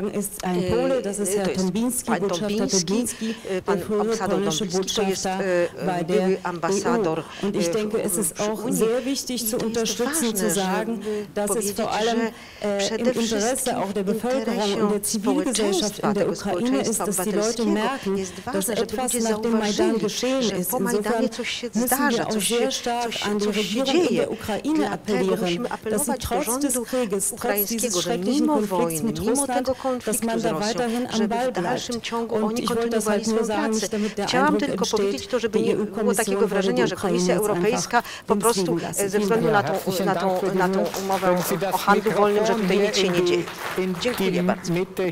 to jest pan Dąbiński, pan ambasador Dąbiński, to jest były ambasador przy Unii. I to jest ważne, żeby powiedzieć, że przede wszystkim w interesie społeczeństwa, tego społeczeństwa obywatelskiego jest ważne, żeby ludzie zauważyli, że po Majdanie coś się zdarza, coś się, coś, coś się dzieje. Dlatego musimy apelować do rządu ukraińskiego, że mimo wojny, mimo tego konfliktu z Rosją, żeby w dalszym ciągu oni kontynuowali swoją pracę. Chciałam tylko powiedzieć to, żeby nie było takiego wrażenia, że Komisja Europejska po prostu ze względu na tą, na tą, na tą umowę o handlu wolnym, że tutaj nic się nie dzieje. Dziękuję bardzo.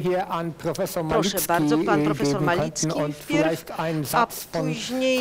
Proszę bardzo, pan profesor Malicki wpierw, a później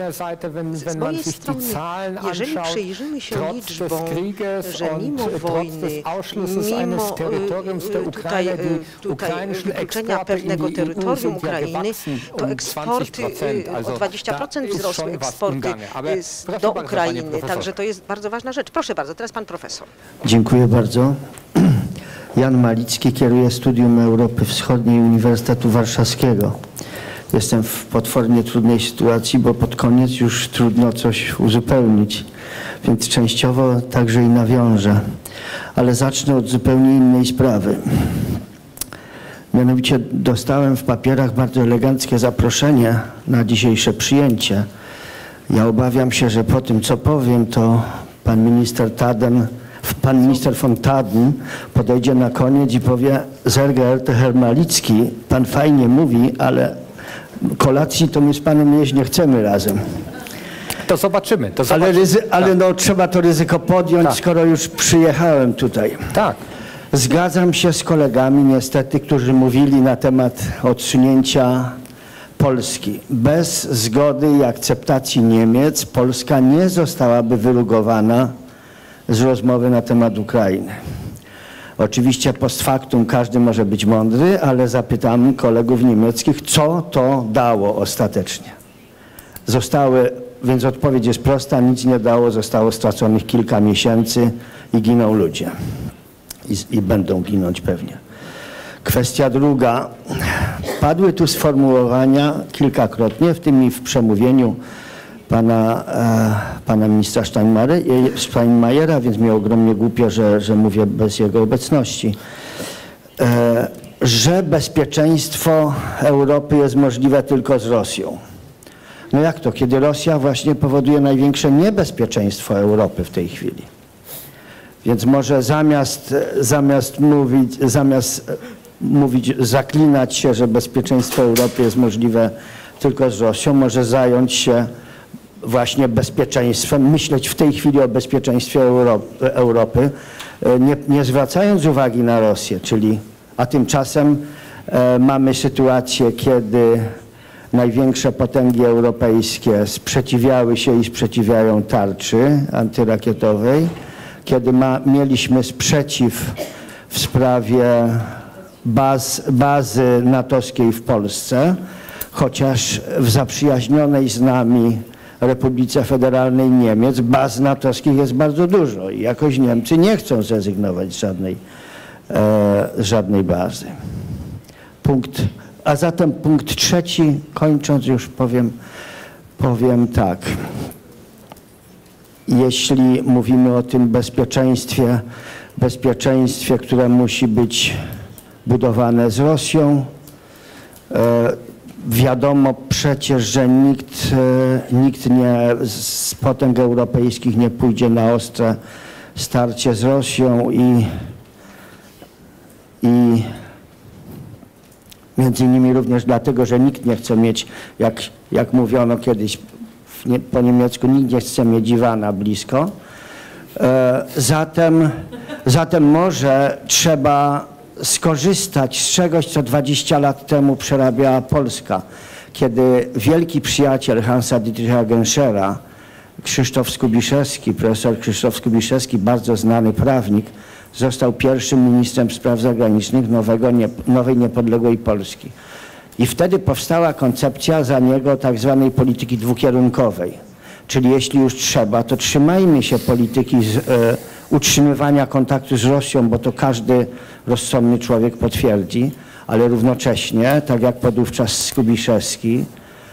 z mojej strony, jeżeli przyjrzymy się liczbom, że mimo wojny, mimo tutaj, tutaj wykluczenia pewnego terytorium Ukrainy, to eksporty o dwadzieścia procent wzrosły eksporty do Ukrainy. Także to jest bardzo ważna rzecz. Proszę bardzo, teraz pan profesor. Dziękuję bardzo. Jan Malicki, kieruję Studium Europy Wschodniej Uniwersytetu Warszawskiego. Jestem w potwornie trudnej sytuacji, bo pod koniec już trudno coś uzupełnić, więc częściowo także i nawiążę. Ale zacznę od zupełnie innej sprawy. Mianowicie dostałem w papierach bardzo eleganckie zaproszenie na dzisiejsze przyjęcie. Ja obawiam się, że po tym, co powiem, to pan minister Taden, pan minister von Taden podejdzie na koniec i powie: sehr geehrter Herr Malicki, pan fajnie mówi, ale kolacji to my z panem jeść nie chcemy razem. To zobaczymy. To zobaczymy. Ale, ryzy, ale no, trzeba to ryzyko podjąć, tak, skoro już przyjechałem tutaj. Tak. Zgadzam się z kolegami niestety, którzy mówili na temat odsunięcia Polski. Bez zgody i akceptacji Niemiec Polska nie zostałaby wyrugowana z rozmowy na temat Ukrainy. Oczywiście post factum każdy może być mądry, ale zapytam kolegów niemieckich, co to dało ostatecznie. Zostały, więc odpowiedź jest prosta, nic nie dało, zostało straconych kilka miesięcy i giną ludzie. I, i będą ginąć pewnie. Kwestia druga. Padły tu sformułowania kilkakrotnie, w tym i w przemówieniu pana, e, pana ministra Steinmeiera, więc mi ogromnie głupio, że, że mówię bez jego obecności, e, że bezpieczeństwo Europy jest możliwe tylko z Rosją. No jak to, kiedy Rosja właśnie powoduje największe niebezpieczeństwo Europy w tej chwili. Więc może zamiast, zamiast mówić, zamiast mówić, zaklinać się, że bezpieczeństwo Europy jest możliwe tylko z Rosją, może zająć się właśnie bezpieczeństwem, myśleć w tej chwili o bezpieczeństwie Europy, Europy nie, nie zwracając uwagi na Rosję, czyli, a tymczasem e, mamy sytuację, kiedy największe potęgi europejskie sprzeciwiały się i sprzeciwiają tarczy antyrakietowej, kiedy ma, mieliśmy sprzeciw w sprawie baz, bazy natowskiej w Polsce, chociaż w zaprzyjaźnionej z nami Republice Federalnej Niemiec baz natowskich jest bardzo dużo i jakoś Niemcy nie chcą zrezygnować z żadnej, e, żadnej bazy. Punkt, a zatem punkt trzeci, kończąc już powiem, powiem tak. Jeśli mówimy o tym bezpieczeństwie, bezpieczeństwie, które musi być budowane z Rosją, e, wiadomo przecież, że nikt, e, nikt nie, z potęg europejskich nie pójdzie na ostre starcie z Rosją i, i między innymi również dlatego, że nikt nie chce mieć, jak, jak mówiono kiedyś nie, po niemiecku, nikt nie chce mieć Iwana blisko. E, zatem, zatem może trzeba skorzystać z czegoś, co dwadzieścia lat temu przerabiała Polska, kiedy wielki przyjaciel Hansa Dietricha Genschera, Krzysztof Skubiszewski, profesor Krzysztof Skubiszewski, bardzo znany prawnik, został pierwszym ministrem spraw zagranicznych nowego, nie, nowej niepodległej Polski. I wtedy powstała koncepcja za niego tak zwanej polityki dwukierunkowej. Czyli jeśli już trzeba, to trzymajmy się polityki z, e, utrzymywania kontaktu z Rosją, bo to każdy rozsądny człowiek potwierdzi, ale równocześnie, tak jak podówczas Skubiszewski,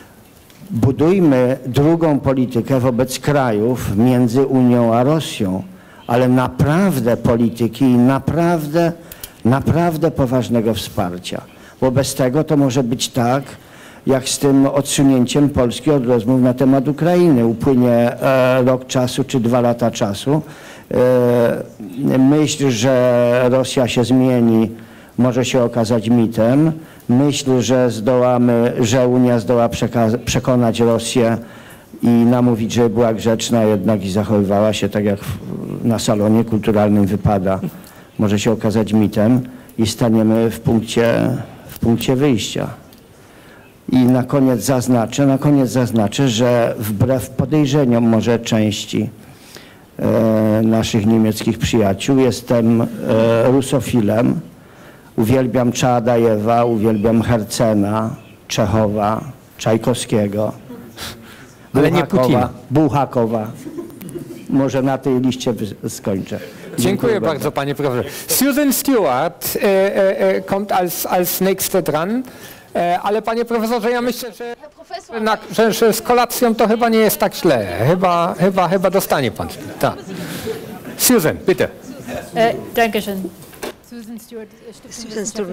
budujmy drugą politykę wobec krajów między Unią a Rosją, ale naprawdę polityki i naprawdę, naprawdę poważnego wsparcia. Bo bez tego to może być tak, jak z tym odsunięciem Polski od rozmów na temat Ukrainy. Upłynie e, rok czasu czy dwa lata czasu. E, myśl, że Rosja się zmieni, może się okazać mitem. Myśl, że zdołamy, że Unia zdoła przekonać Rosję i namówić, żeby była grzeczna jednak i zachowywała się tak, jak na salonie kulturalnym wypada, może się okazać mitem i staniemy w punkcie, w punkcie wyjścia. I na koniec zaznaczę, na koniec zaznaczę, że wbrew podejrzeniom może części e, naszych niemieckich przyjaciół jestem e, rusofilem. Uwielbiam Czaadajewa, uwielbiam Hercena, Czechowa, Czajkowskiego, ale nie Putina. Bułhakowa. Może na tej liście skończę. Dziękuję, Dziękuję bardzo, bardzo, panie profesorze. Susan Stewart e, e, kommt als, als nächste dran. Ale panie profesorze, ja myślę, że, na, że, że z kolacją to chyba nie jest tak źle. Chyba, chyba, chyba dostanie pan. Tak. Susan, bitte. Äh, Dankeschön. Susan Stewart,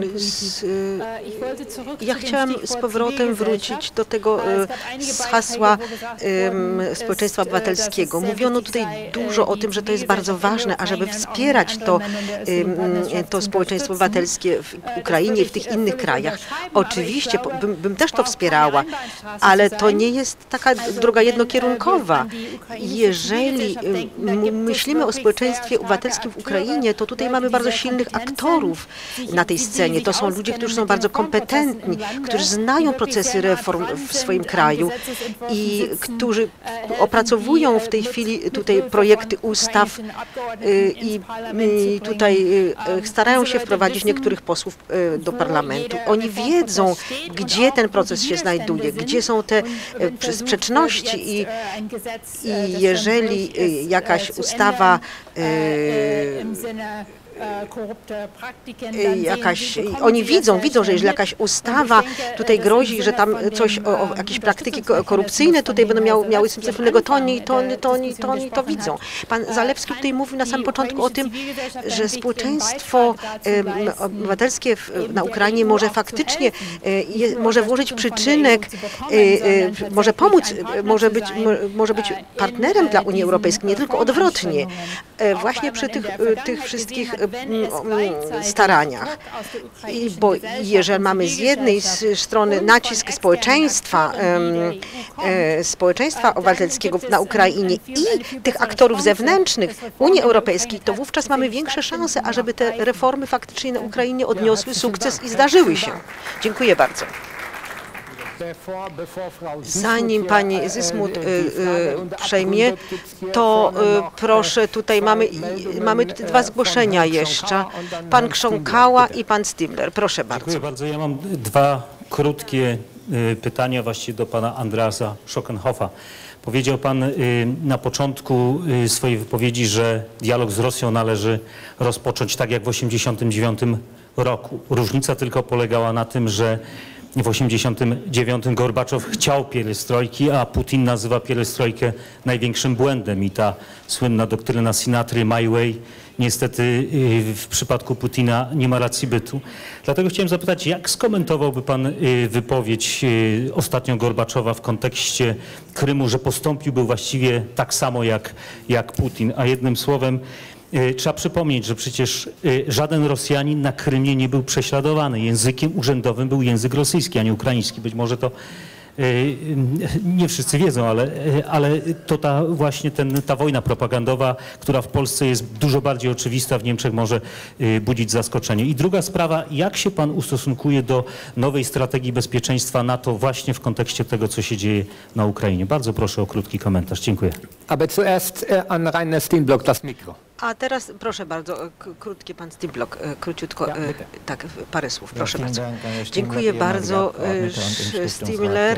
ja chciałam z powrotem wrócić do tego z hasła um, społeczeństwa obywatelskiego. Mówiono tutaj dużo o tym, że to jest bardzo ważne, ażeby wspierać to, um, to społeczeństwo obywatelskie w Ukrainie i w tych innych krajach. Oczywiście bym, bym też to wspierała, ale to nie jest taka droga jednokierunkowa. Jeżeli myślimy o społeczeństwie obywatelskim w Ukrainie, to tutaj mamy bardzo silnych aktorów, aktorów na tej scenie. To są ludzie, którzy są bardzo kompetentni, którzy znają procesy reform w swoim kraju i którzy opracowują w tej chwili tutaj projekty ustaw i tutaj starają się wprowadzić niektórych posłów do parlamentu. Oni wiedzą, gdzie ten proces się znajduje, gdzie są te sprzeczności i, i jeżeli jakaś ustawa jakaś, oni widzą, widzą, że jeżeli jakaś ustawa tutaj grozi, że tam coś o, o jakieś praktyki korupcyjne tutaj będą miały, miały z tym coś wspólnego, to oni to, to, oni, to oni to widzą. Pan Zalewski tutaj mówił na samym początku o tym, że społeczeństwo obywatelskie na Ukrainie może faktycznie je, może włożyć przyczynek, może pomóc, może być, może być partnerem dla Unii Europejskiej, nie tylko odwrotnie. Właśnie przy tych, tych wszystkich staraniach. I bo jeżeli mamy z jednej strony nacisk społeczeństwa, e, społeczeństwa obywatelskiego na Ukrainie i tych aktorów zewnętrznych Unii Europejskiej, to wówczas mamy większe szanse, ażeby te reformy faktycznie na Ukrainie odniosły sukces i zdarzyły się. Dziękuję bardzo. Zanim pani Zysmuth y, y, przejmie, to y, proszę, tutaj mamy, y, mamy tutaj dwa zgłoszenia jeszcze. Pan Krząkała i pan Stibler. Proszę bardzo. Dziękuję bardzo. Ja mam dwa krótkie y, pytania właściwie do pana Andreasa Schockenhoffa. Powiedział pan y, na początku y, swojej wypowiedzi, że dialog z Rosją należy rozpocząć tak jak w osiemdziesiątym dziewiątym roku. Różnica tylko polegała na tym, że w osiemdziesiątym dziewiątym Gorbaczow chciał pierestrojki, a Putin nazywa pierestrojkę największym błędem i ta słynna doktryna Sinatry, my way, niestety w przypadku Putina nie ma racji bytu. Dlatego chciałem zapytać, jak skomentowałby pan wypowiedź ostatnio Gorbaczowa w kontekście Krymu, że postąpiłby właściwie tak samo jak, jak Putin, a jednym słowem trzeba przypomnieć, że przecież żaden Rosjanin na Krymie nie był prześladowany. Językiem urzędowym był język rosyjski, a nie ukraiński. Być może to nie wszyscy wiedzą, ale, ale to ta właśnie ten, ta wojna propagandowa, która w Polsce jest dużo bardziej oczywista, w Niemczech może budzić zaskoczenie. I druga sprawa, jak się pan ustosunkuje do nowej strategii bezpieczeństwa NATO właśnie w kontekście tego, co się dzieje na Ukrainie? Bardzo proszę o krótki komentarz. Dziękuję. Aber zuerst an Rainer Steenblock das Mikro. A teraz proszę bardzo, krótkie pan Steenblock, króciutko, ja, tak, parę słów, proszę ja, bardzo. Dziękuję bardzo, Stiemeler.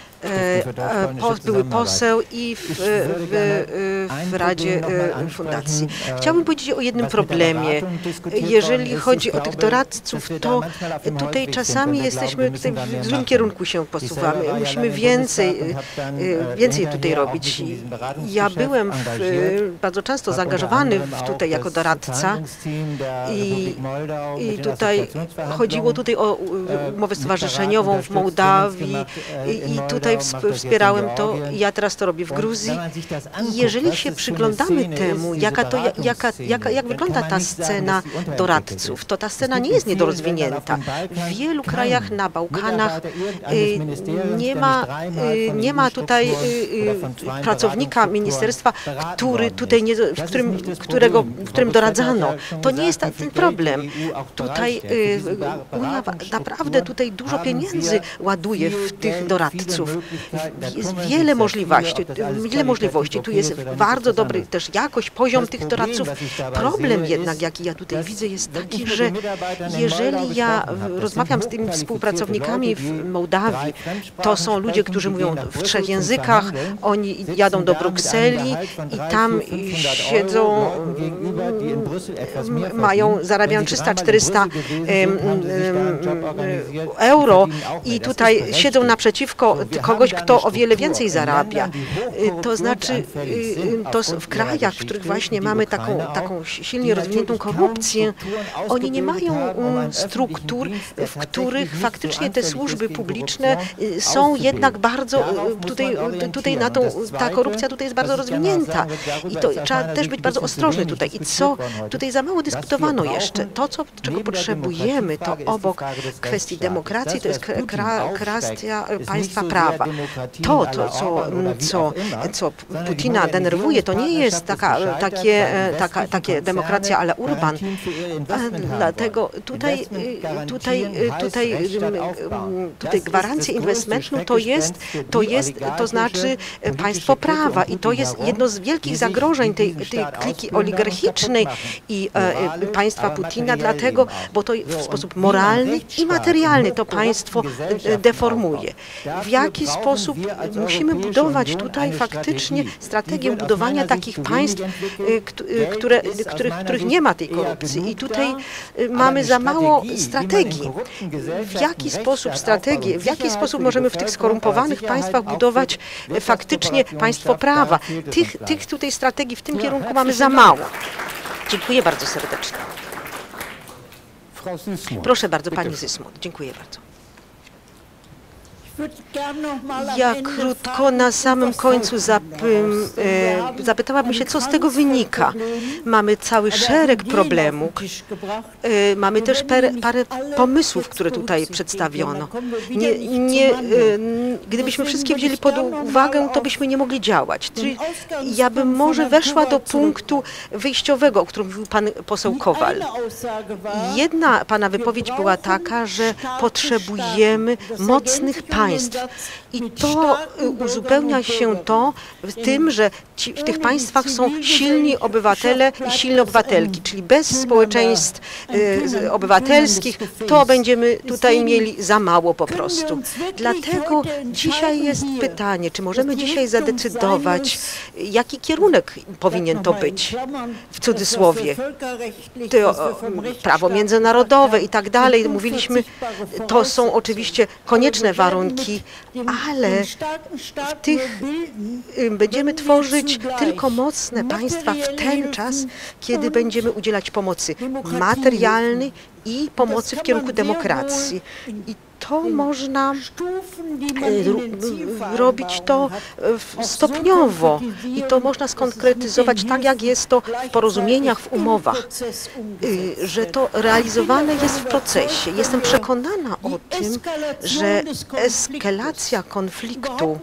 Po, były poseł i w, w, w Radzie Fundacji. Chciałbym powiedzieć o jednym problemie. Jeżeli chodzi o tych doradców, to tutaj czasami jesteśmy, tutaj w złym kierunku się posuwamy. Musimy więcej, więcej tutaj robić. Ja byłem w, bardzo często zaangażowany w tutaj jako doradca i, i tutaj chodziło tutaj o umowę stowarzyszeniową w Mołdawii i, i tutaj wspierałem to, ja teraz to robię w Gruzji. I jeżeli się przyglądamy temu, jaka to, jaka, jaka, jak wygląda ta scena doradców, to ta scena nie jest niedorozwinięta. W wielu krajach na Bałkanach nie ma, nie ma tutaj pracownika ministerstwa, który tutaj nie, w którym, którego, w którym doradzano. To nie jest ten problem. Tutaj Unia naprawdę tutaj dużo pieniędzy ładuje w tych doradców. Jest wiele możliwości, wiele możliwości. Tu jest bardzo dobry też jakość, poziom tych doradców. Problem jednak, jaki ja tutaj widzę, jest taki, że jeżeli ja rozmawiam z tymi współpracownikami w Mołdawii, to są ludzie, którzy mówią w trzech językach, oni jadą do Brukseli i tam siedzą, mają, zarabiają trzysta czterysta euro i tutaj siedzą naprzeciwko kogoś, kto o wiele więcej zarabia. To znaczy, to w krajach, w których właśnie mamy taką, taką silnie rozwiniętą korupcję, oni nie mają struktur, w których faktycznie te służby publiczne są jednak bardzo, tutaj, tutaj na tą, ta korupcja tutaj jest bardzo rozwinięta i to trzeba też być bardzo ostrożny tutaj. I co tutaj za mało dyskutowano jeszcze, to co, czego potrzebujemy, to obok kwestii demokracji, to jest kwestia państwa prawa. prawa. To, to co, co, co Putina denerwuje, to nie jest taka, takie, taka, takie demokracja a la Urban. Dlatego tutaj, tutaj, tutaj, tutaj gwarancja inwestymentu to jest, to jest, to znaczy państwo prawa i to jest jedno z wielkich zagrożeń tej, tej kliki oligarchicznej i e, państwa Putina, dlatego, bo to w sposób moralny i materialny to państwo deformuje. W jaki sposób musimy budować tutaj faktycznie strategię budowania takich państw, które, których, których nie ma tej korupcji i tutaj mamy za mało strategii. W jaki sposób strategię, w jaki sposób możemy w tych skorumpowanych państwach budować faktycznie państwo prawa. Tych, tych tutaj strategii w tym kierunku mamy za mało. Dziękuję bardzo serdecznie. Proszę bardzo, pani Zysmund. Dziękuję bardzo. Ja krótko na samym końcu zapym, e, zapytałabym się, co z tego wynika. Mamy cały szereg problemów, e, mamy też parę, parę pomysłów, które tutaj przedstawiono. Nie, nie, e, gdybyśmy wszystkie wzięli pod uwagę, to byśmy nie mogli działać. Czyli ja bym może weszła do punktu wyjściowego, o którym mówił pan poseł Kowal. Jedna pana wypowiedź była taka, że potrzebujemy mocnych państw. I to uzupełnia się to w tym, że ci, w tych państwach są silni obywatele i silne obywatelki, czyli bez społeczeństw y, obywatelskich to będziemy tutaj mieli za mało po prostu. Dlatego dzisiaj jest pytanie, czy możemy dzisiaj zadecydować, jaki kierunek powinien to być, w cudzysłowie. To, prawo międzynarodowe i tak dalej. Mówiliśmy, to są oczywiście konieczne warunki, ale w tych będziemy tworzyć tylko mocne państwa w ten czas, kiedy będziemy udzielać pomocy materialnej i pomocy w kierunku demokracji. I to można robić to stopniowo i to można skonkretyzować tak, jak jest to w porozumieniach, w umowach, że to realizowane jest w procesie. Jestem przekonana o tym, że eskalacja konfliktu,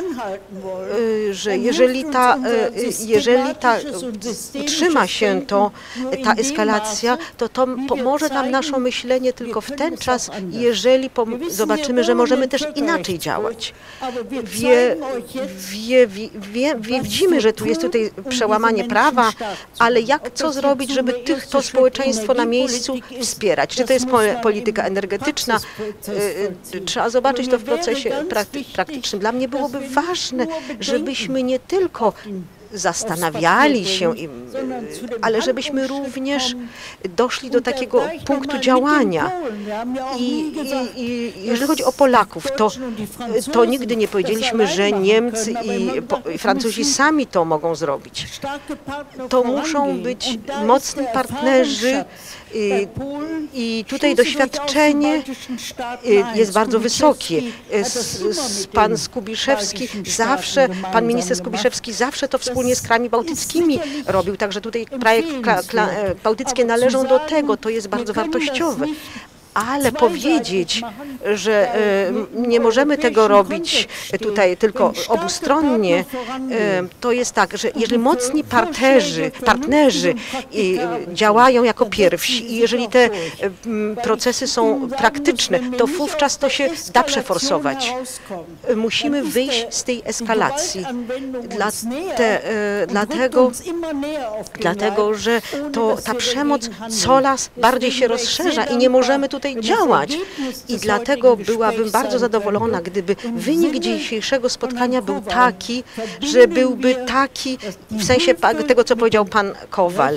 że jeżeli ta, jeżeli ta utrzyma się to, ta eskalacja, to to pomoże nam nasze myślenie tylko w ten czas, jeżeli zobaczymy, że możemy też inaczej działać. Wie, wie, wie, wie, widzimy, że tu jest tutaj przełamanie prawa, ale jak, co zrobić, żeby tych, to społeczeństwo na miejscu wspierać? Czy to jest polityka energetyczna? Trzeba zobaczyć to w procesie praktycznym. Dla mnie byłoby ważne, żebyśmy nie tylko zastanawiali się, ale żebyśmy również doszli do takiego punktu działania. I, i, i jeżeli chodzi o Polaków, to, to nigdy nie powiedzieliśmy, że Niemcy i, po, i Francuzi sami to mogą zrobić. To muszą być mocni partnerzy i, i tutaj doświadczenie jest bardzo wysokie. Pan Skubiszewski zawsze, pan minister Skubiszewski zawsze to wspólnie z krajami bałtyckimi robił, także tutaj kraje bałtyckie należą do tego, to jest bardzo wartościowe. Ale powiedzieć, że nie możemy tego robić tutaj tylko obustronnie, to jest tak, że jeżeli mocni partnerzy, partnerzy działają jako pierwsi i jeżeli te procesy są praktyczne, to wówczas to się da przeforsować. Musimy wyjść z tej eskalacji. Dla te, dlatego, dlatego, że to, ta przemoc coraz bardziej się rozszerza i nie możemy tutaj działać. I dlatego byłabym bardzo zadowolona, gdyby wynik dzisiejszego spotkania był taki, że byłby taki, w sensie tego, co powiedział pan Kowal.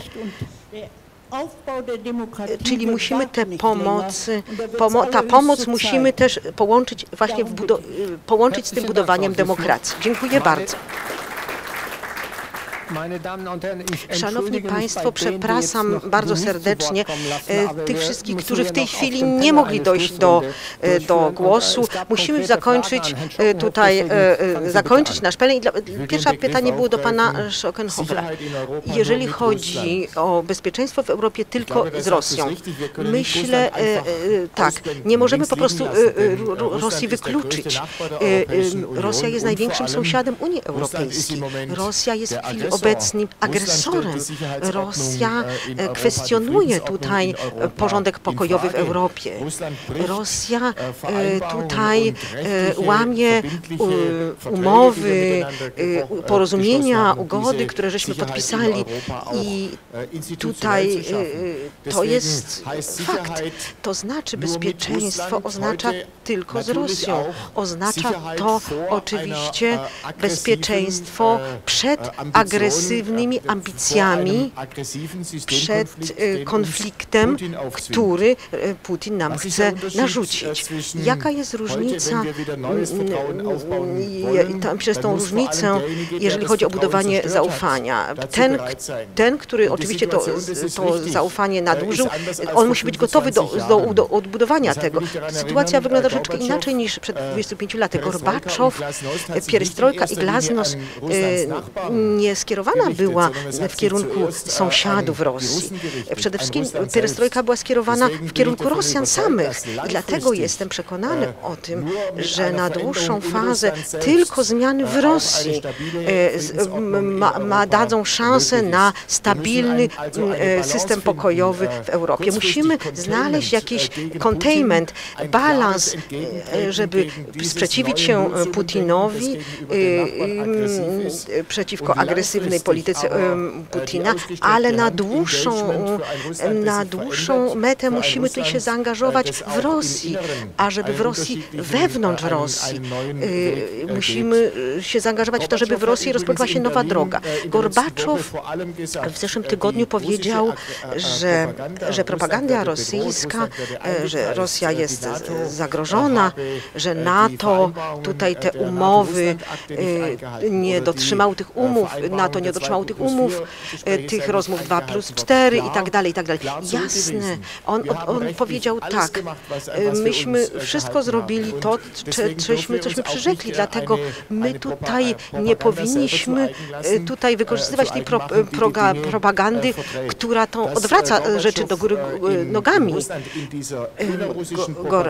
Czyli musimy te pomocy, pomo ta pomoc musimy też połączyć właśnie w połączyć z tym budowaniem demokracji. Dziękuję bardzo. Szanowni Państwo, przepraszam bardzo serdecznie tych wszystkich, którzy w tej chwili nie mogli dojść do, do głosu. Musimy zakończyć tutaj, zakończyć nasz panel. Pierwsze pytanie było do pana Schockenhofera. Jeżeli chodzi o bezpieczeństwo w Europie tylko z Rosją, myślę, tak, nie możemy po prostu Rosji wykluczyć. Rosja jest największym sąsiadem Unii Europejskiej. Rosja jest w chwili obecnej agresorem. Rosja kwestionuje tutaj porządek pokojowy w Europie. Rosja tutaj łamie umowy, porozumienia, ugody, które żeśmy podpisali i tutaj to jest fakt. To znaczy bezpieczeństwo oznacza tylko z Rosją. Oznacza to oczywiście bezpieczeństwo przed agresywnymi ambicjami, przed konfliktem, który Putin nam chce narzucić. Jaka jest różnica przez tą różnicę, jeżeli chodzi o budowanie zaufania? Ten, ten który oczywiście to, to zaufanie nadużył, on musi być gotowy do, do, do odbudowania tego. Sytuacja wygląda troszeczkę inaczej niż przed dwudziestu pięciu laty. Gorbaczow, pierestrojka i glasnost nie skierowana była w kierunku sąsiadów Rosji. Przede wszystkim pierestrojka była skierowana w kierunku Rosjan samych. I dlatego jestem przekonany o tym, że na dłuższą fazę tylko zmiany w Rosji ma, ma dadzą szansę na stabilny system pokojowy w Europie. Musimy znaleźć jakiś containment, balans, żeby sprzeciwić się Putinowi, przeciwko agresywnej polityce Putina, ale na dłuższą, na dłuższą metę musimy tutaj się zaangażować w Rosji, a żeby w Rosji, wewnątrz Rosji, musimy się zaangażować w to, żeby w Rosji rozpoczęła się nowa droga. Gorbaczow w zeszłym tygodniu powiedział, że, że propaganda rosyjska, że Rosja jest zagrożona, że NATO tutaj te umowy nie dotrzymało tych umów, NATO nie dotrzymało tych umów, tych rozmów dwa plus cztery i tak dalej, i tak dalej. Jasne, on, on, on powiedział tak, myśmy wszystko zrobili to, cośmy, cośmy przyrzekli, dlatego my tutaj nie powinniśmy tutaj wykorzystywać tej pro, proga, propagandy, która tą odwraca rzeczy do góry nogami. Gor,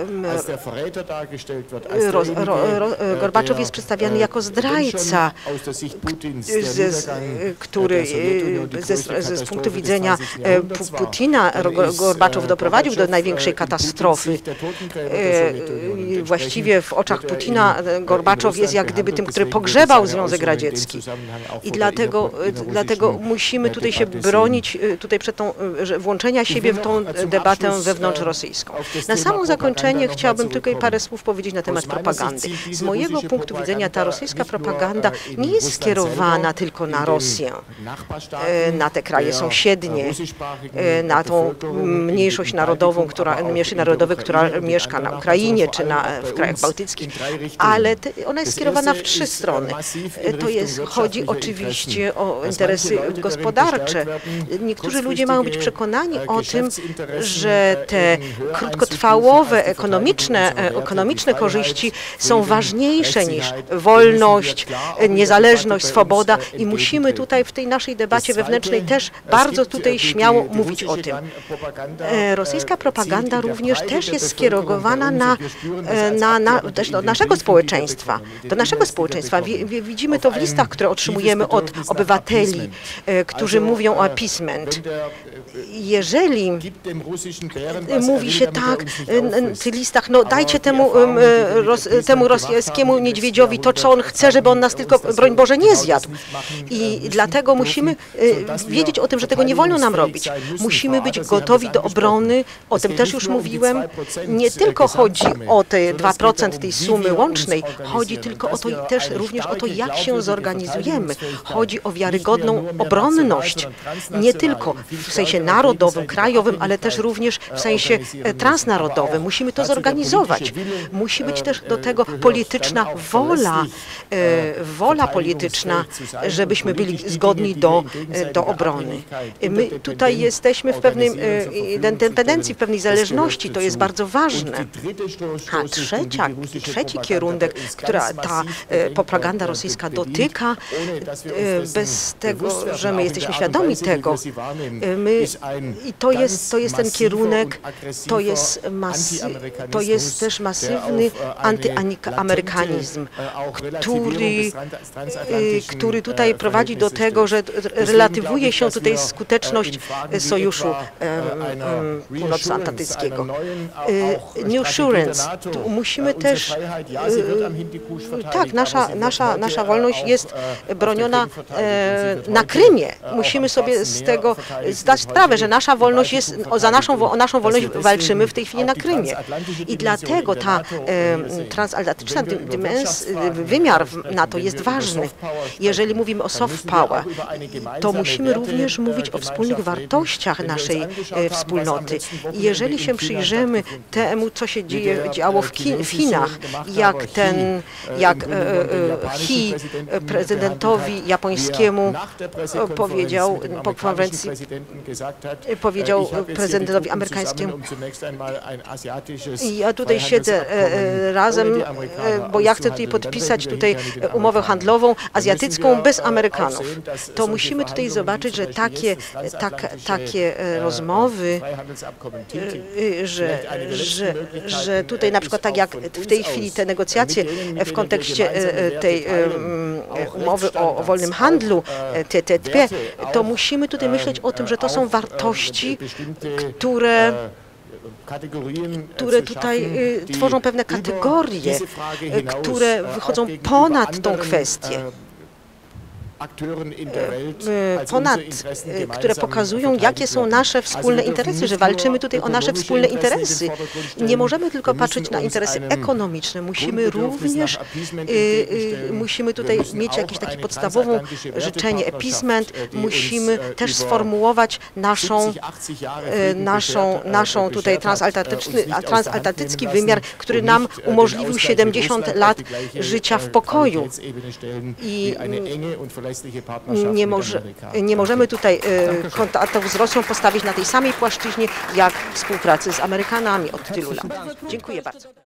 ro, ro, ro, Gorbaczow jest przedstawiany jako zdrajca, który ze, ze, z punktu widzenia Putina Gorbaczow doprowadził do największej katastrofy. Właściwie w oczach Putina Gorbaczow jest jak gdyby tym, który pogrzebał Związek Radziecki. I dlatego, dlatego musimy tutaj się bronić tutaj przed tą, włączenia siebie w tą debatę wewnątrzrosyjską. Na samo zakończenie chciałbym tylko parę słów powiedzieć na temat propagandy. Z mojego punktu widzenia ta rosyjska propaganda nie jest skierowana tylko na Rosję, na te kraje sąsiednie, na tą mniejszość narodową, która, mniejszość narodowe, która mieszka na Ukrainie czy na, w krajach bałtyckich, ale te, ona jest skierowana w trzy strony. To jest, chodzi oczywiście o interesy gospodarcze. Niektórzy ludzie mają być przekonani o tym, że te krótkotrwałowe ekonomiczne, ekonomiczne korzyści są ważniejsze niż wolność, niezależność, swoboda i musimy tutaj w tej naszej debacie wewnętrznej też bardzo tutaj śmiało mówić o tym. Rosyjska propaganda również też jest skierowana na, na, na też do naszego społeczeństwa, do naszego społeczeństwa. Widzimy to w listach, które otrzymujemy od obywateli, którzy mówią o appeasement. Jeżeli mówi się tak w tych listach, no dajcie temu, temu rosyjskiemu niedźwiedziowi to, co on chce, żeby on nas tylko, broń Boże, nie zjadł. I dlatego musimy wiedzieć o tym, że tego nie wolno nam robić. Musimy być gotowi do obrony, o tym też już mówiłem. Nie tylko chodzi o te dwa procent tej sumy łącznej. Chodzi tylko o to też również o to, jak się zorganizujemy. Chodzi o wiarygodną obronność, nie tylko w sensie narodowym, krajowym, ale też również w sensie transnarodowym. Musimy to zorganizować. Musi być też do tego polityczna wola, wola polityczna, żebyśmy byli zgodni do, do obrony. My tutaj jesteśmy w pewnej independencji, w pewnej zależności, to jest bardzo ważne. A trzecia, trzeci kierunek, która ta propaganda rosyjska dotyka, bez tego, że my jesteśmy świadomi tego, my, i to jest, to jest ten kierunek, to jest, mas, to jest też masywny antyamerykanizm, który, który tutaj prowadzi do tego, że relatywuje się tutaj skuteczność sojuszu północnoatlantyckiego. New Assurance, tu musimy też, tak, nasza, nasza, nasza wolność jest broniona na Krymie. Musimy sobie z tego zdać sprawę, że nasza wolność jest, za naszą, o naszą wolność walczymy w tej chwili na Krymie. I dlatego ta transatlantyczna dymens, wymiar NATO jest ważny. Jeżeli mówimy o soft power, to musimy również mówić o wspólnych wartościach naszej wspólnoty. I jeżeli się przyjrzymy temu, co się dzieje, działo w, Chin, w Chinach, jak ten, jak Xi prezydentowi japońskiemu powiedział po konferencji, powiedział prezydentowi amerykańskiemu, i ja tutaj siedzę razem, bo ja chcę tutaj podpisać tutaj umowę handlową azjatycką bez Amerykanów. To musimy tutaj zobaczyć, że takie, tak, takie rozmowy, że, że, że tutaj na przykład tak jak w tej chwili te negocjacje w kontekście tej umowy o wolnym handlu T T P, to musimy tutaj myśleć o tym, że to są wartości, które które tutaj y, tworzą pewne kategorie, y, które wychodzą ponad tą kwestię. Ponad, które pokazują, jakie są nasze wspólne interesy, że walczymy tutaj o nasze wspólne interesy. Nie możemy tylko patrzeć na interesy ekonomiczne, musimy również, y, y, musimy tutaj mieć jakieś takie podstawową życzenie, appeasement, musimy też sformułować naszą, y, naszą, naszą tutaj transatlantycki, transatlantycki wymiar, który nam umożliwił siedemdziesiąt lat życia w pokoju. I Nie, może, nie możemy tutaj y, kontaktów z Rosją postawić na tej samej płaszczyźnie, jak współpracy z Amerykanami od tylu lat. Dziękuję bardzo.